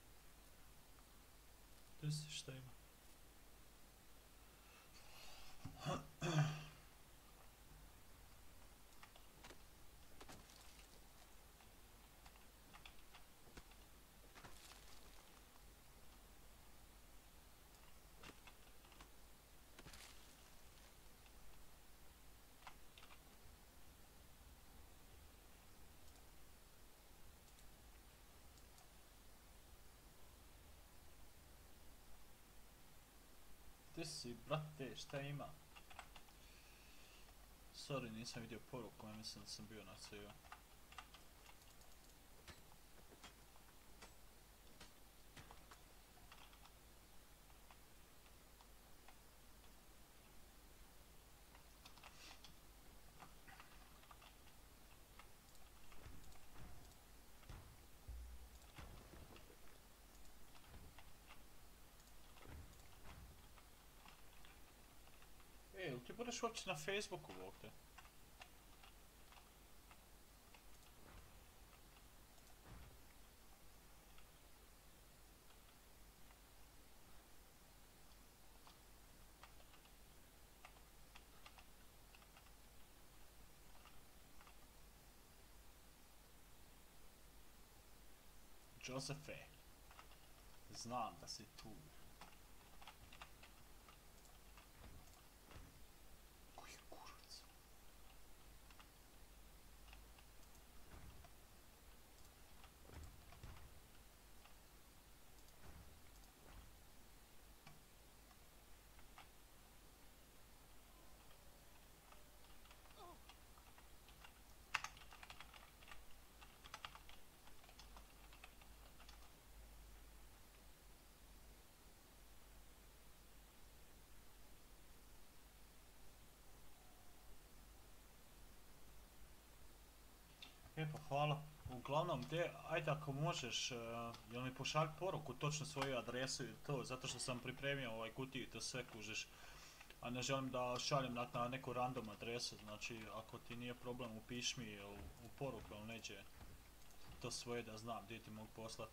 Tu si, šta ima? Gdje si, brate, šta ima? Sorry, nisam vidio poruku, ja mislim da sam bio na C U. Ej, jel ti budeš uopće na Facebooku ovdje? Josefe, znam da si tu. Koji kurac? Lijepo, hvala. Uglavnom, gdje, ajde ako možeš, uh, jel mi pošalj poruku, točno svoju adresu i to, zato što sam pripremio ovaj kutiju i to sve kužiš. A ne želim da šaljem na, na neku random adresu, znači ako ti nije problem upiš mi u, u poruku ili neće to svoje da znam gdje ti mogu poslat.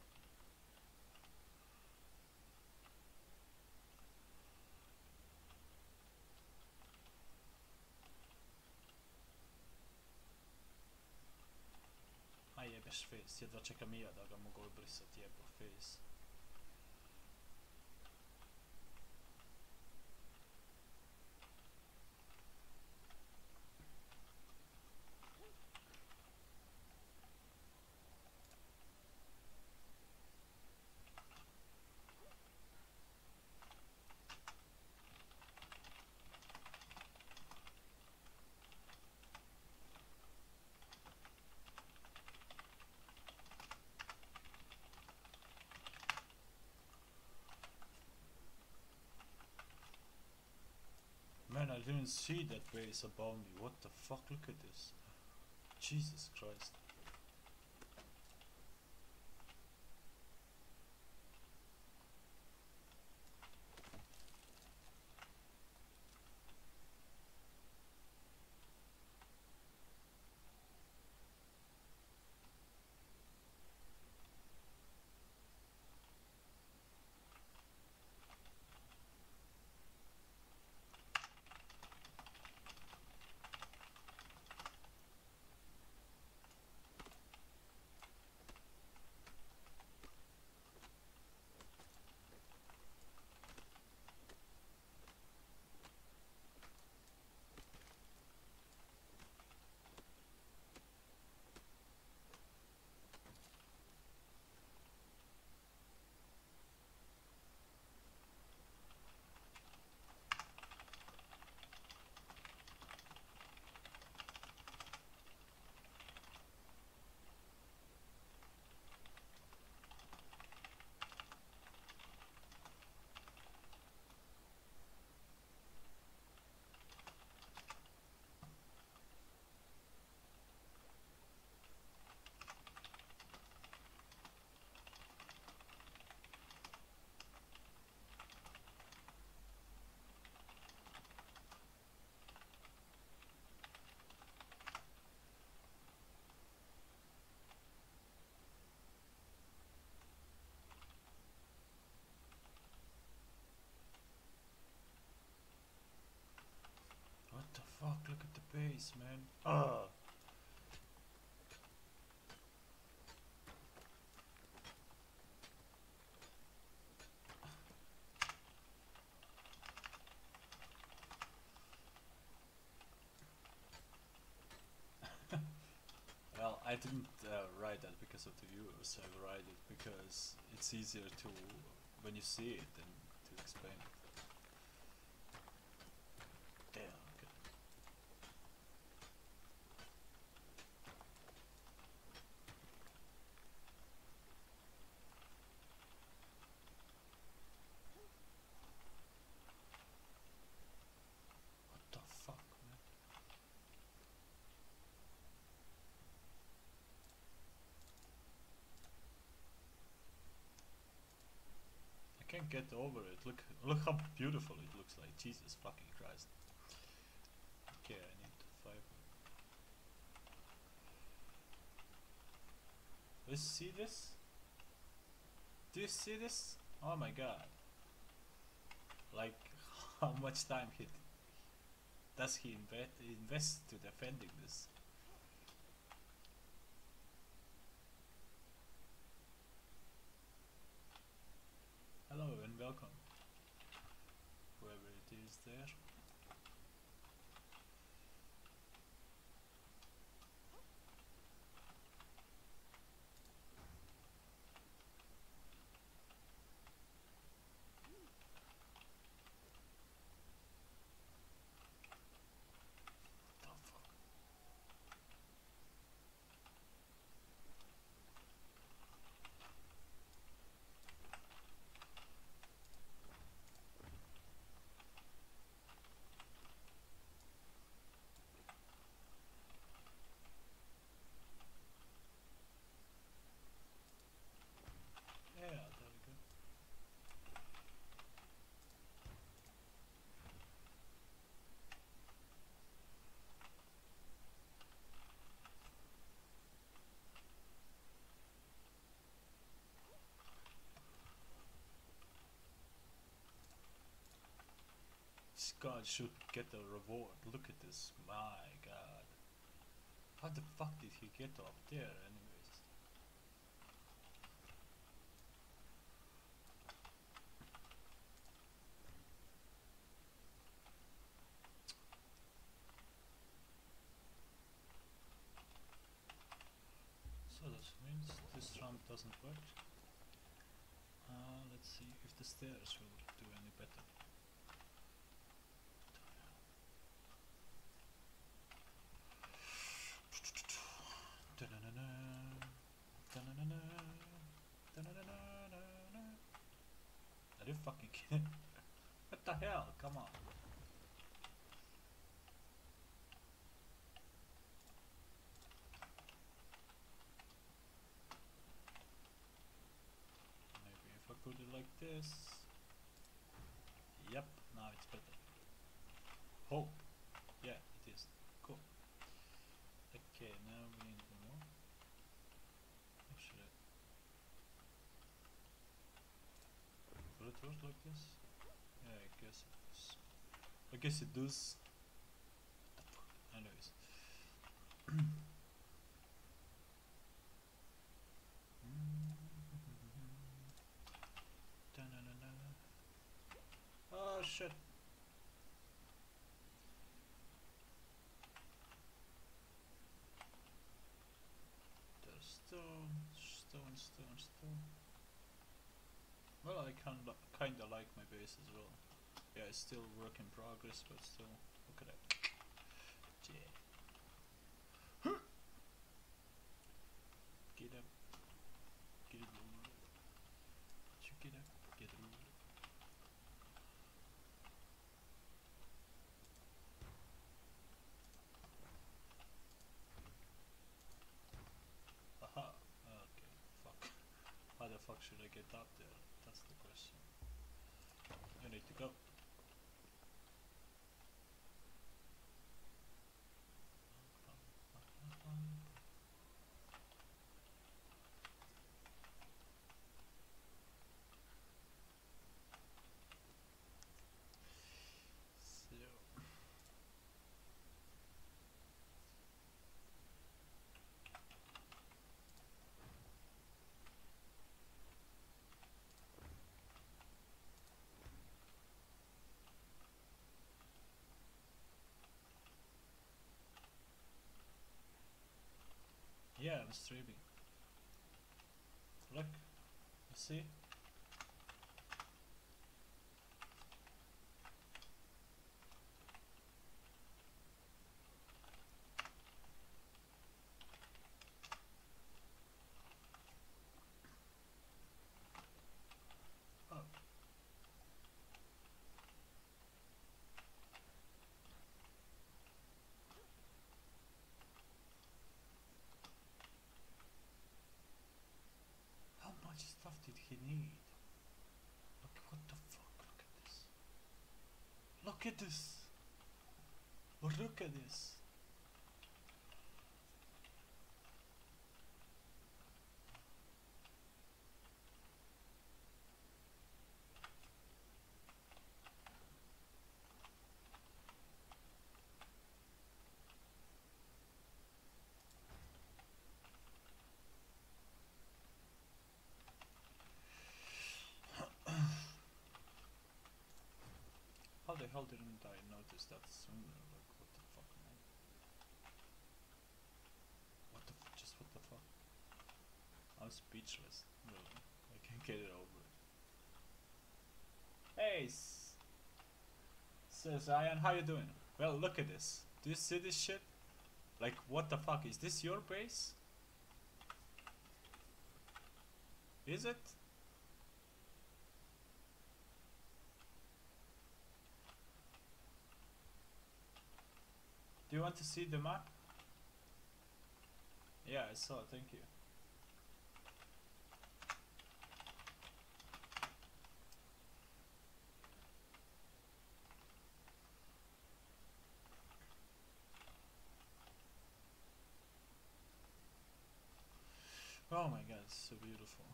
A jebeš face, jedva čekam i ja da ga mogu obrisat, jebo face. Man, I didn't see that base above me. What the fuck? Look at this. Jesus Christ. What the fuck? Look at the base, man. Ah. Well, I didn't uh, write that because of the viewers. I write it because it's easier to, when you see it, than to explain it. Damn. Okay. What the fuck, man? I can't get over it. Look, look how beautiful it looks like. Jesus fucking Christ. Okay, I need to fiber. Do you see this? Do you see this? Oh my god. Like, how much time he does he inve invest to defending this? Hello and welcome, whoever it is there. This guy should get a reward. Look at this. My god. How the fuck did he get up there anyways? So that means this ramp doesn't work. Uh, let's see if the stairs will do any better. Are you fucking kidding? What the hell? Come on. Maybe if I put it like this. Yep, now it's better. Hope. Yeah, it is. Cool. Okay, now we need one more. Actually, will it work like this? Yeah, I guess it does. I guess it does. What the fuck? Anyways. Oh shit. There's stone, stone, stone, stone. Well, I kinda, kinda like my base as well. Yeah, it's still work in progress, but still, look at that. Yeah. Get up. Get it rolling. You get up, get it rolling. Aha. Okay, fuck. How the fuck should I get up there? That's the question. I need to go. So. Yeah, I'm streaming. Look, you see? Oh. How much stuff did he need? Look, what the fuck? Look at this. Look at this. Look at this. How the hell didn't I notice that sooner? Like, what the fuck, man? What the f- just what the fuck? I'm speechless. Really. I can't get it over it. Hey, s- says Ian, how you doing? Well, look at this. Do you see this shit? Like, what the fuck? Is this your base? Is it? Do you want to see the map? Yeah, I saw, thank you. Oh my god, it's so beautiful.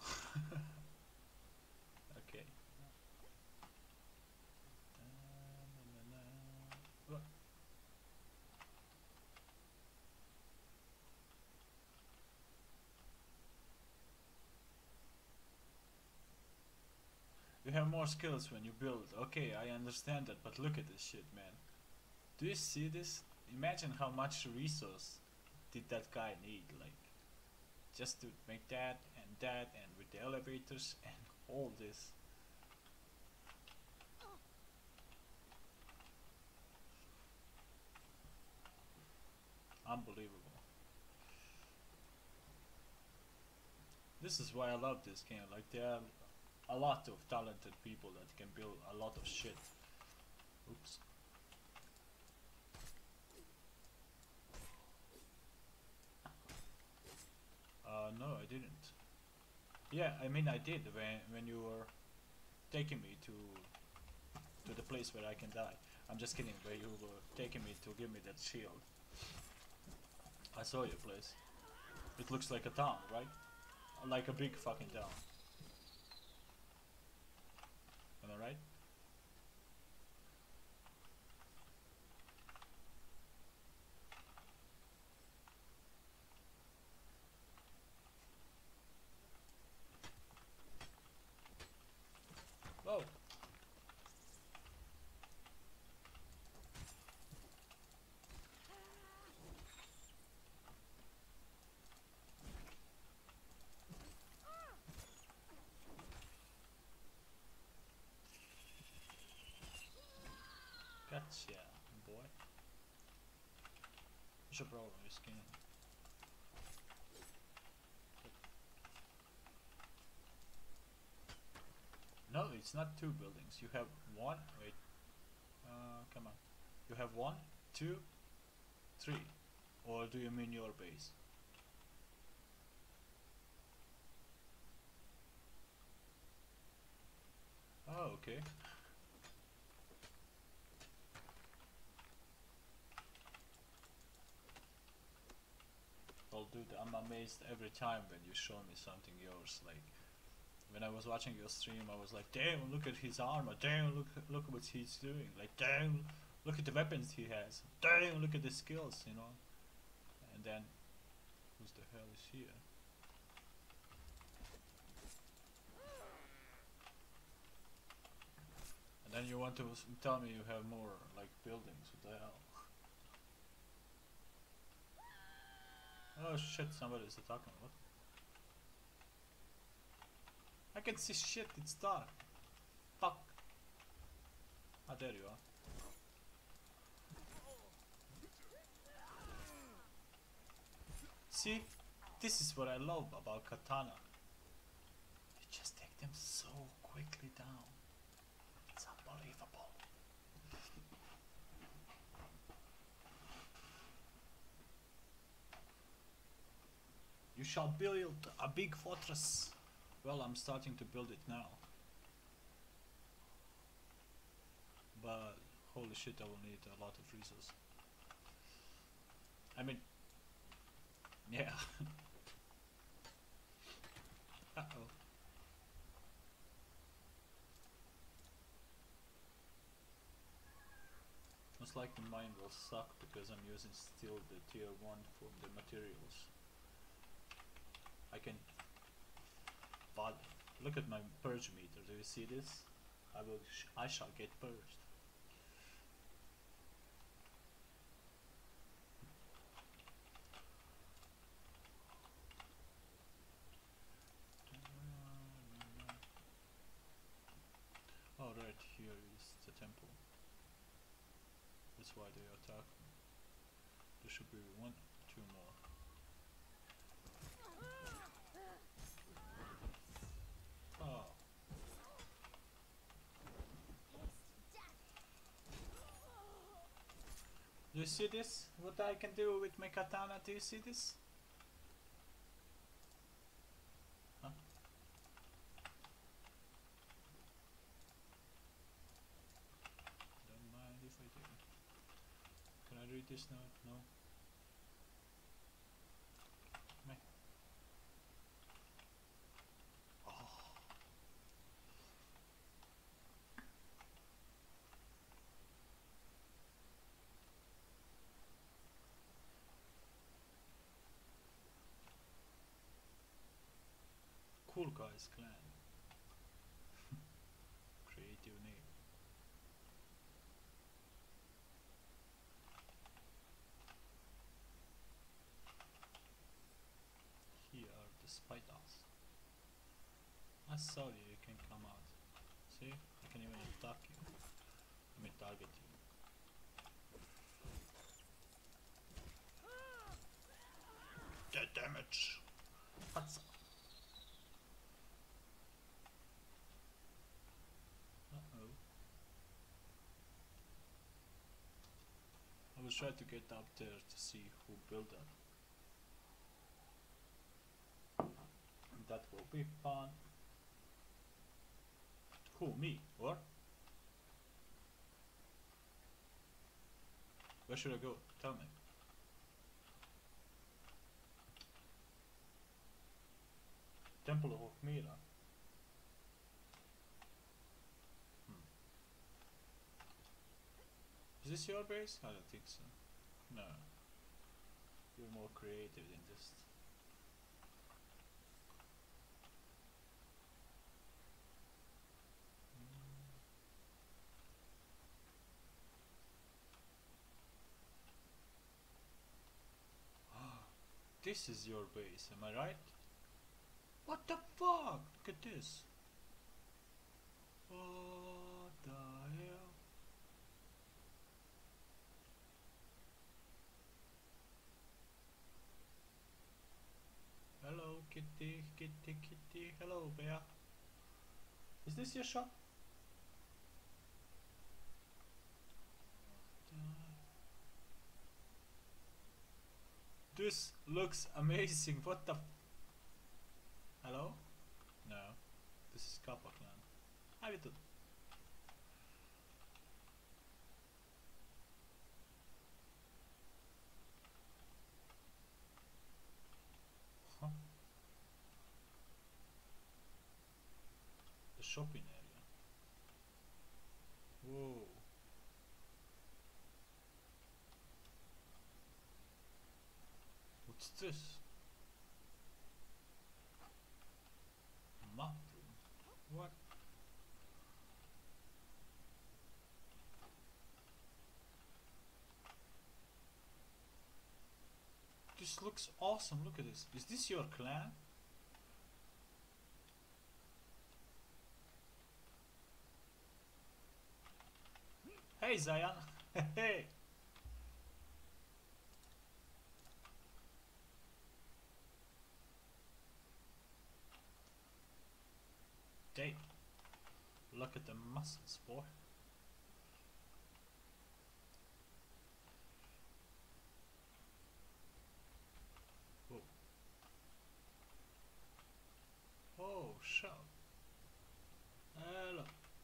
Okay. You have more skills when you build. Okay, I understand that, but look at this shit, man. Do you see this? Imagine how much resource did that guy need, like, just to make that and that and with the elevators and all this. Unbelievable. This is why I love this game. Like, there are a lot of talented people that can build a lot of shit. Oops. Uh, no, I didn't. Yeah, I mean I did when when you were taking me to to the place where I can die. I'm just kidding. Where you were taking me to give me that shield. I saw your place. It looks like a town, right? Like a big fucking town. Am I right? Whoa! Gotcha, boy. What's your problem with skin? No, it's not two buildings. You have one. Wait. Uh, come on. You have one, two, three. Or do you mean your base? Oh, okay. Well, dude, I'm amazed every time when you show me something yours. Like, when I was watching your stream, I was like, damn, look at his armor. Damn, look, look what he's doing. Like, damn, look at the weapons he has. Damn, look at the skills, you know. And then, who's the hell is here? And then you want to s- tell me you have more, like, buildings. What the hell? Oh shit, somebody's attacking. What? I can see shit, it's dark. Fuck. Ah, there you are. See? This is what I love about katana. You just take them so quickly down. It's unbelievable. You shall build a big fortress. Well, I'm starting to build it now. But holy shit, I will need a lot of resources. I mean, yeah. Uh oh. Most likely mine will suck because I'm using still the tier one for the materials. I can, but look at my purge meter. Do you see this? I will. Sh I shall get purged. Oh, right here is the temple. That's why they attack me. There should be one, two more. Oh. Do you see this? What I can do with my katana? Do you see this? Huh? Don't mind if I do. Can I read this note? No. Meh. Oh. Cool guys clan. you need? Here are the spiders. I saw you, you can come out. See? I can even attack you. I mean target you. The damage! What's up? Uh-oh. I will try to get up there to see who built that. That will be fun. Who, me? Or? Where should I go? Tell me. Temple of Mira. Hmm. Is this your base? I don't think so. No. You're more creative than just. This is your base, am I right? What the fuck? Look at this. What the hell? Hello, kitty, kitty, kitty. Hello, bear. Is this your shop? This looks amazing. What the? F Hello? No. This is Kappa clan. How it? Huh? The shopping area. Whoa. What's this? Map room. What? This looks awesome. Look at this. Is this your clan? Hey Zion. Hey. Damn. Look at the muscles, boy. Whoa. Oh, shut up. Hello.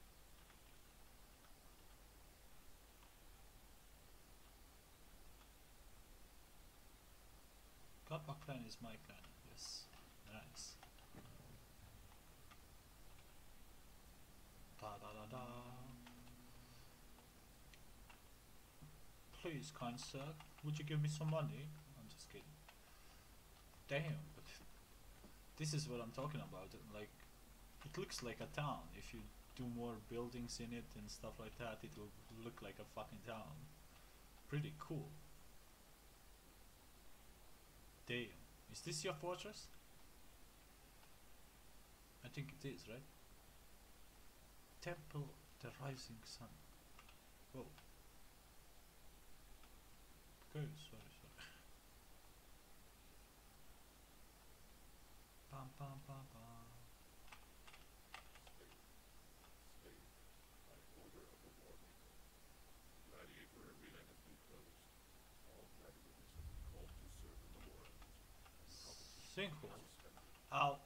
Kappa clan is my clan, yes. Nice. Da da da da. Please, kind sir, would you give me some money? I'm just kidding. Damn, but this is what I'm talking about. Like, it looks like a town. If you do more buildings in it and stuff like that, it will look like a fucking town. Pretty cool. Damn. Is this your fortress? I think it is, right? Temple of the Rising Sun. Whoa. Okay, sorry, sorry. Bam, bam, bam, bam. Sinkhole. How?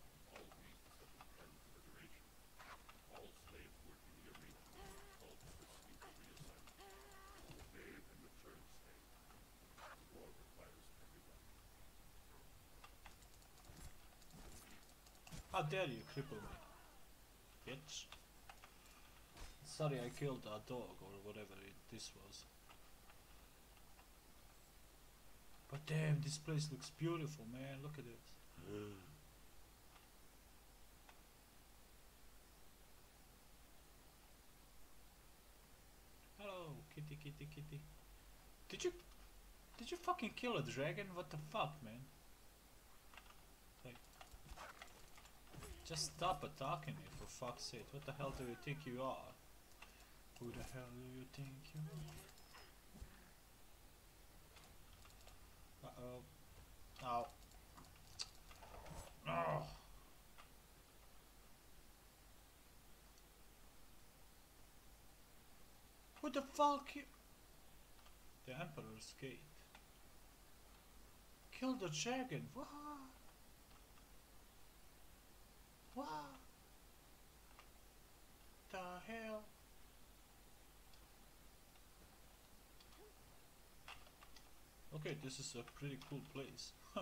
How dare you cripple me, bitch? Sorry, I killed a dog or whatever it, this was. But damn, this place looks beautiful, man. Look at it. kitty, kitty. Did you, did you fucking kill a dragon? What the fuck, man? Like, just stop attacking me, for fuck's sake. What the hell do you think you are? Who the hell do you think you are? Uh-oh. Ow. Oh. Who the fuck? The Emperor's Gate. Kill the dragon. What? What? The hell? Okay, this is a pretty cool place. Huh.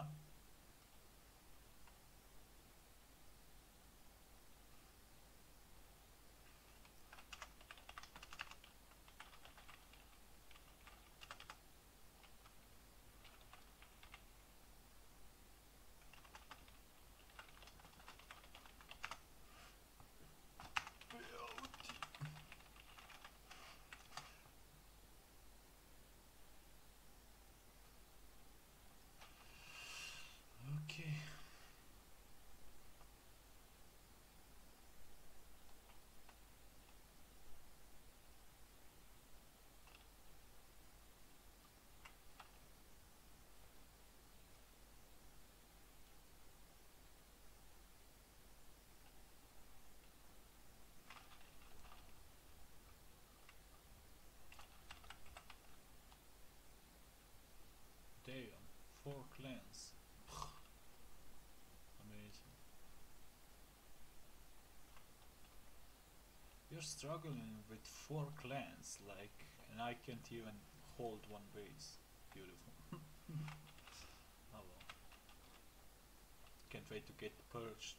Okay. Damn, four clans. Amazing. You're struggling with four clans, like, and I can't even hold one base. Beautiful. Oh well. Can't wait to get purged.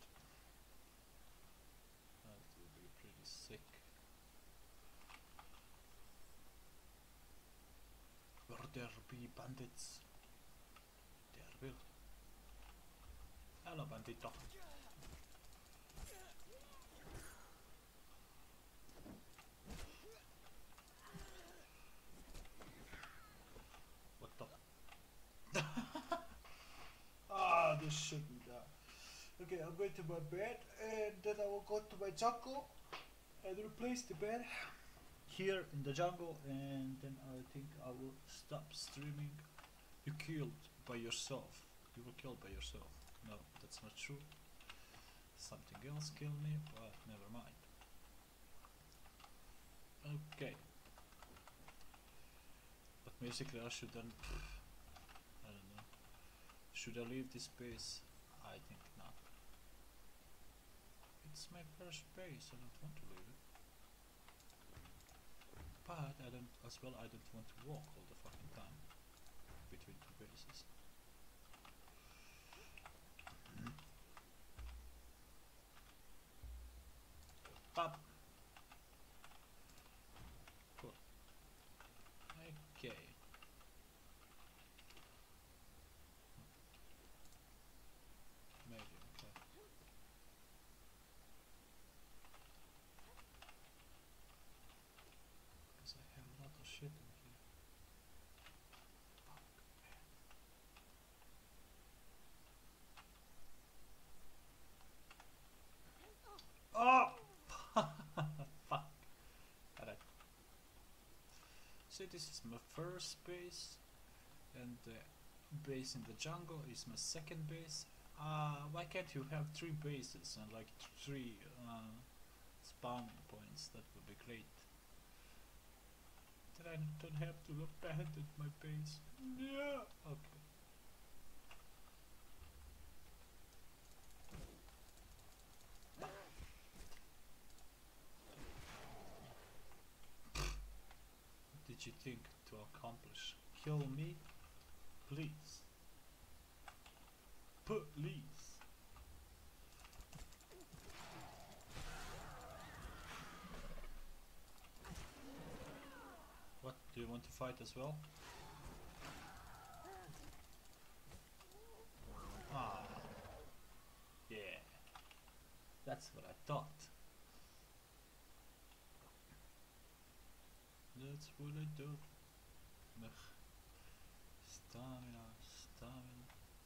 That will be pretty sick. Will there be bandits? There will. Hello, bandito. What the? Ah, this shouldn't be done. Okay, I'm going to my bed and then I will go to my jungle and replace the bed here in the jungle, and then I think I will stop streaming. You killed by yourself. You were killed by yourself. No, that's not true. Something else killed me, but never mind. Okay. But basically I should then, I don't know. Should I leave this base? I think not. It's my first base, I don't want to leave it. But I don't, as well I don't want to walk all the fucking time between two bases. Pop. Cool. Okay. Maybe, okay. Because I have a lot of shit in here. Fuck, man. Oh! Fuck. Alright. So this is my first base, and the base in the jungle is my second base. Uh, why can't you have three bases and like three uh, spawning points? That would be great. Then I don't have to abandon my base. Yeah. Okay. What did you think to accomplish? Kill me? Please. Please. What? Do you want to fight as well? Ah. Yeah. That's what I thought. That's what I thought. Ugh. Stamina, stamina.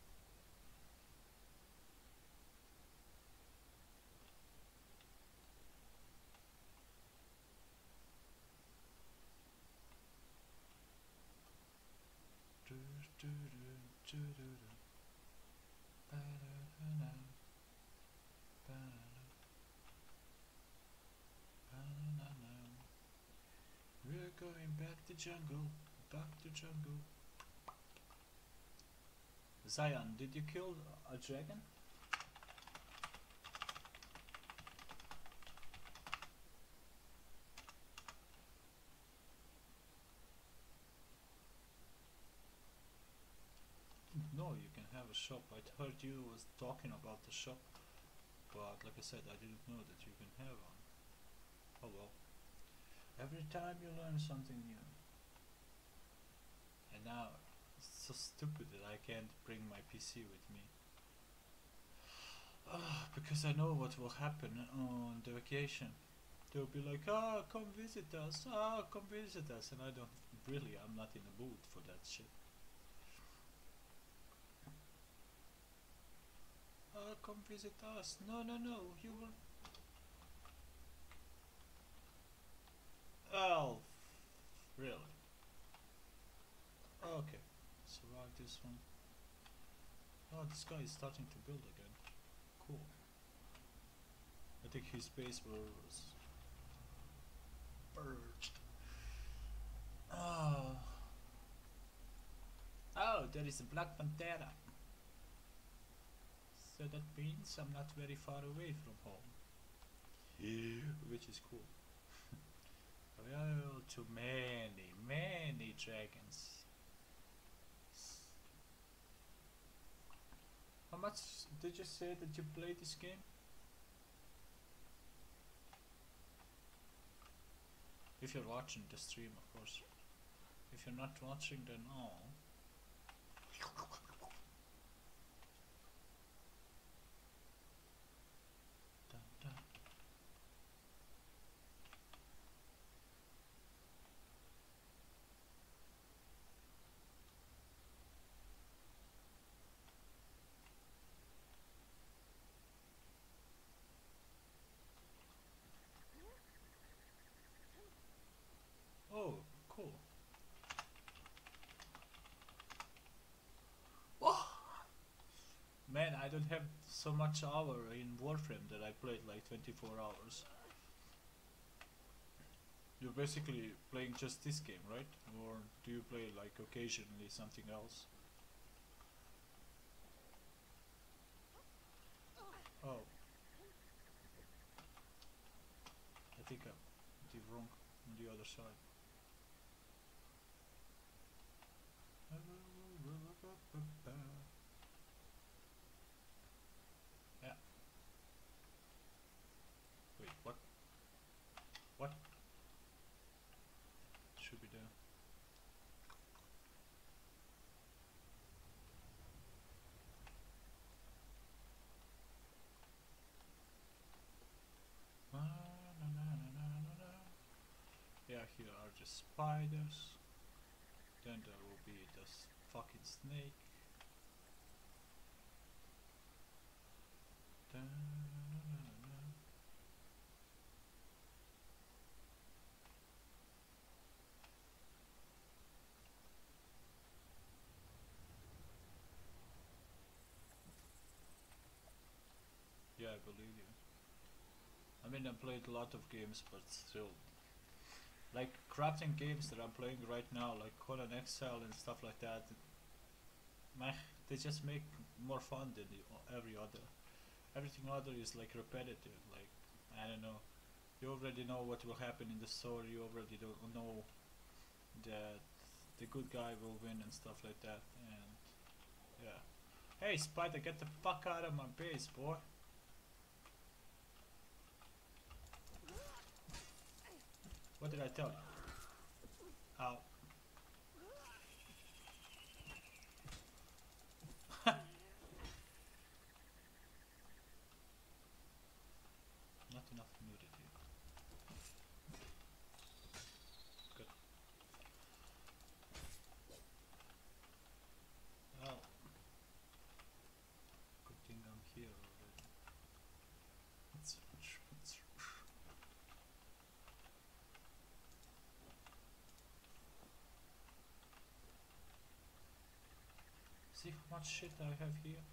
Do, do, do, do, do, do. Ba-da-da-da. Ba-da-da. Ba-da-da-da. We're going back to jungle, back to jungle. Zion, did you kill a dragon? No, you can have a shop. I heard you was talking about the shop, but like I said, I didn't know that you can have one. Oh well. Every time you learn something new. And now, it's so stupid that I can't bring my P C with me. Uh, because I know what will happen on the vacation. They'll be like, ah, come visit us, ah, come visit us, and I don't, really, I'm not in the mood for that shit. Ah, come visit us, no, no, no, you will... Oh, really? Okay, survive this one. Oh, this guy is starting to build again. Cool. I think his base was purged. Oh. Oh, there is a Black Pantera. So that means I'm not very far away from home. Yeah. Which is cool. Well, too many, many dragons. How much did you say that you played this game? If you're watching the stream, of course. If you're not watching, then oh. Dun, dun. Oh, cool. Oh! Man, I don't have so much hour in Warframe that I played like twenty-four hours. You're basically playing just this game, right? Or do you play like occasionally something else? Oh. I think I did wrong on the other side. Yeah. Wait, what? What? Should be there. Yeah, here are just spiders. Then there will be this fucking snake. Yeah, I believe you. I mean, I played a lot of games, but still. Like crafting games that I'm playing right now, like Conan Exile and stuff like that, meh, they just make more fun than the, every other. Everything other is like repetitive, like, I don't know. You already know what will happen in the story, you already don't know that the good guy will win and stuff like that, and yeah. Hey Spider, get the fuck out of my base, boy! What did I tell you? Ow. Not enough nudity. Good. See how much shit I have here?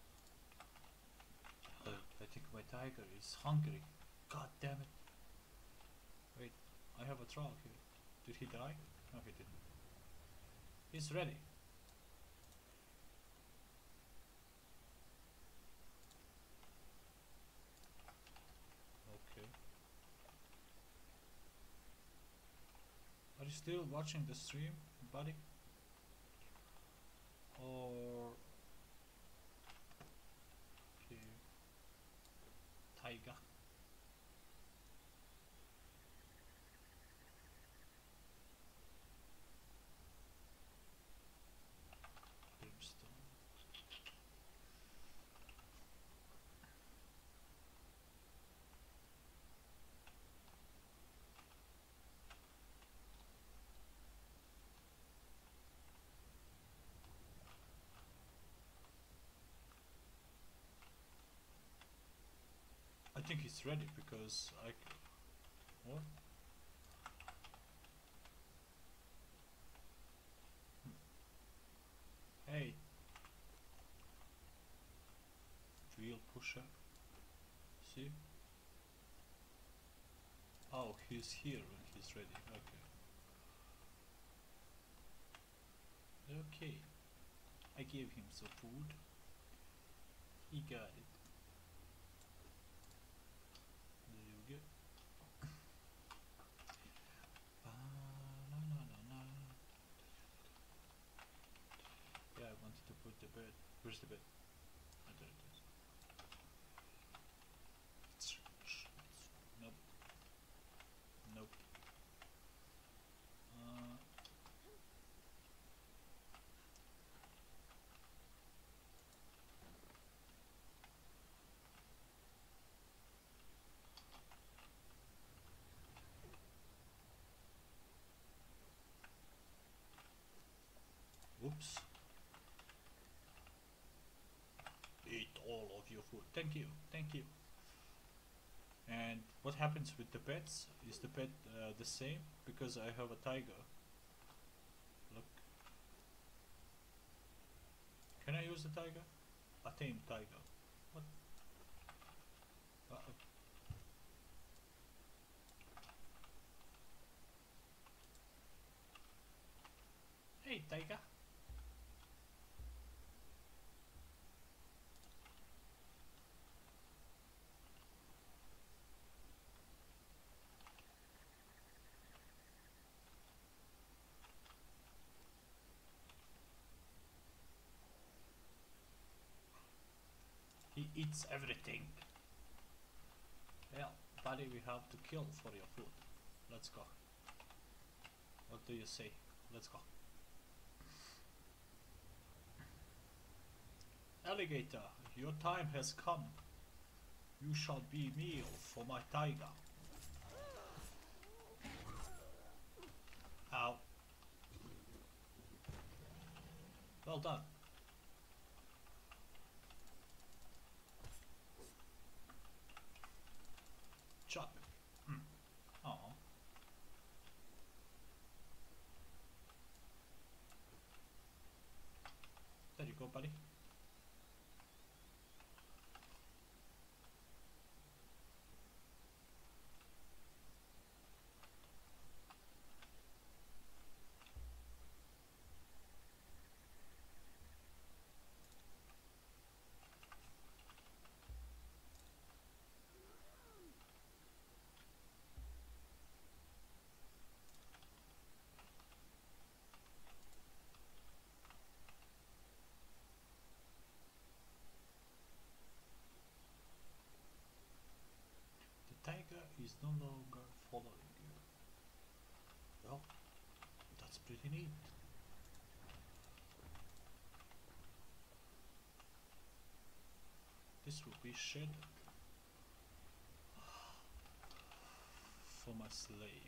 Uh, I think my tiger is hungry. God damn it. Wait, I have a troll here. Did he die? No, he didn't. He's ready. Okay. Are you still watching the stream, buddy? Or... Okay. Tiger. Brimstone. I think he's ready because I... What? Hmm. Hey. Real pusher. See? Oh, he's here when he's ready. Okay. Okay. I gave him some food. He got it. There you go. Ba-na-na-na-na. Yeah, I wanted to put the bed. Where's the bed? Oh, there it is. Nope. Nope. Uh, Oops. Eat all of your food. Thank you. Thank you. And what happens with the pets? Is the pet uh, the same? Because I have a tiger. Look. Can I use the tiger? A tame tiger. What? Uh -oh. Hey, tiger. He eats everything. Well, buddy, we have to kill for your food. Let's go. What do you say? Let's go. Alligator, your time has come. You shall be meal for my tiger. Ow. Well done. Chop it. Mm. Aww. There you go, buddy. Tiger is no longer following you. Well, that's pretty neat. This will be shed for my slave.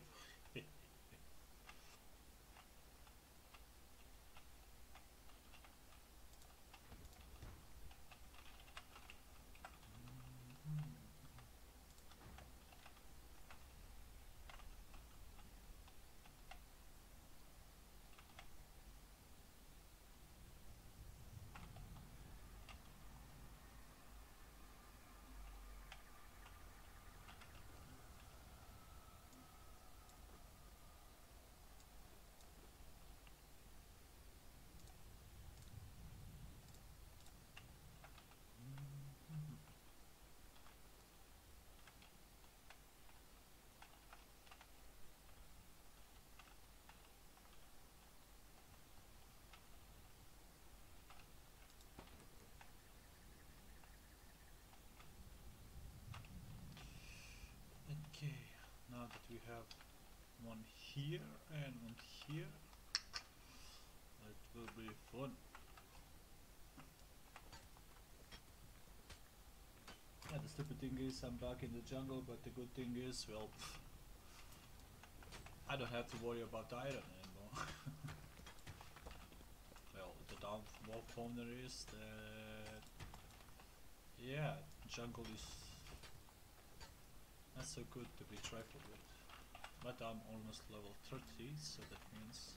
now that we have one here and one here, it will be fun. Yeah, the stupid thing is I'm back in the jungle, but the good thing is, well, pff, I don't have to worry about the iron anymore. Well, the downfall from there is that, yeah, jungle is not so good to be trifled with. But I'm almost level thirty, so that means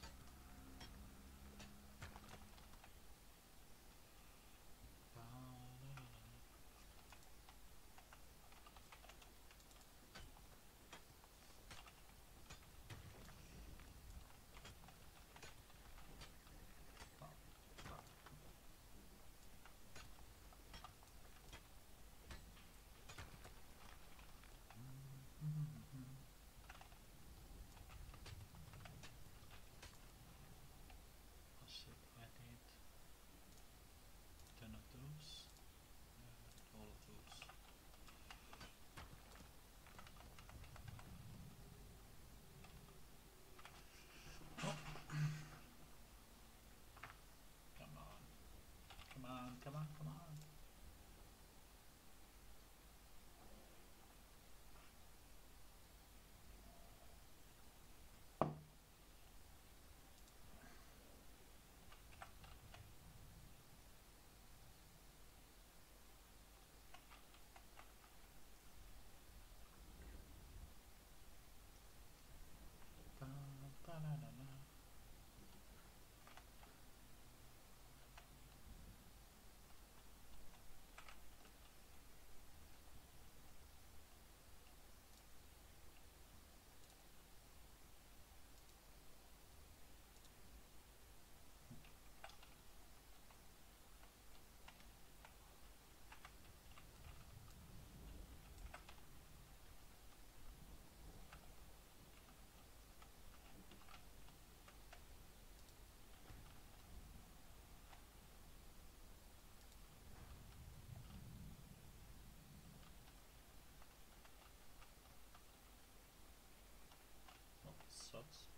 come on, come on. Oh, this sucks.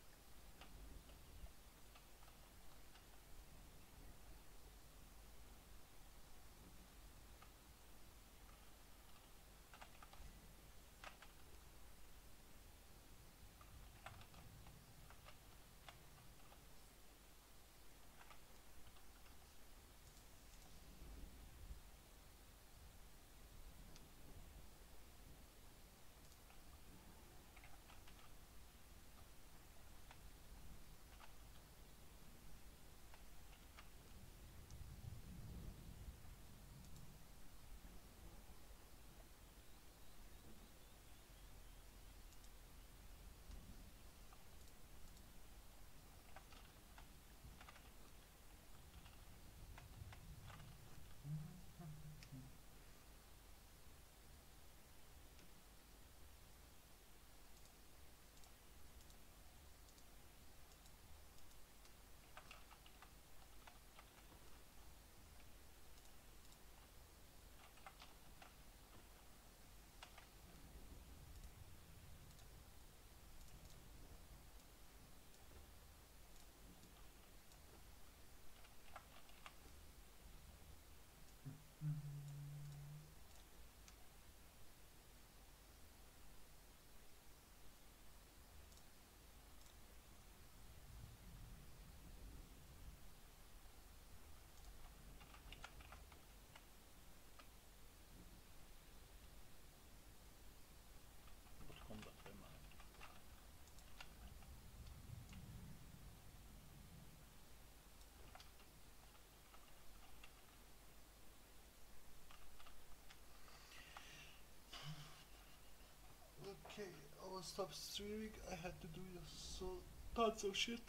Okay, I will stop streaming. I had to do so tons of shit.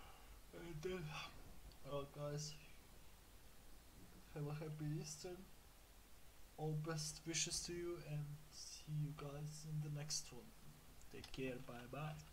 And then, well, guys, have a happy Easter. All best wishes to you, and see you guys in the next one. Take care. Bye bye.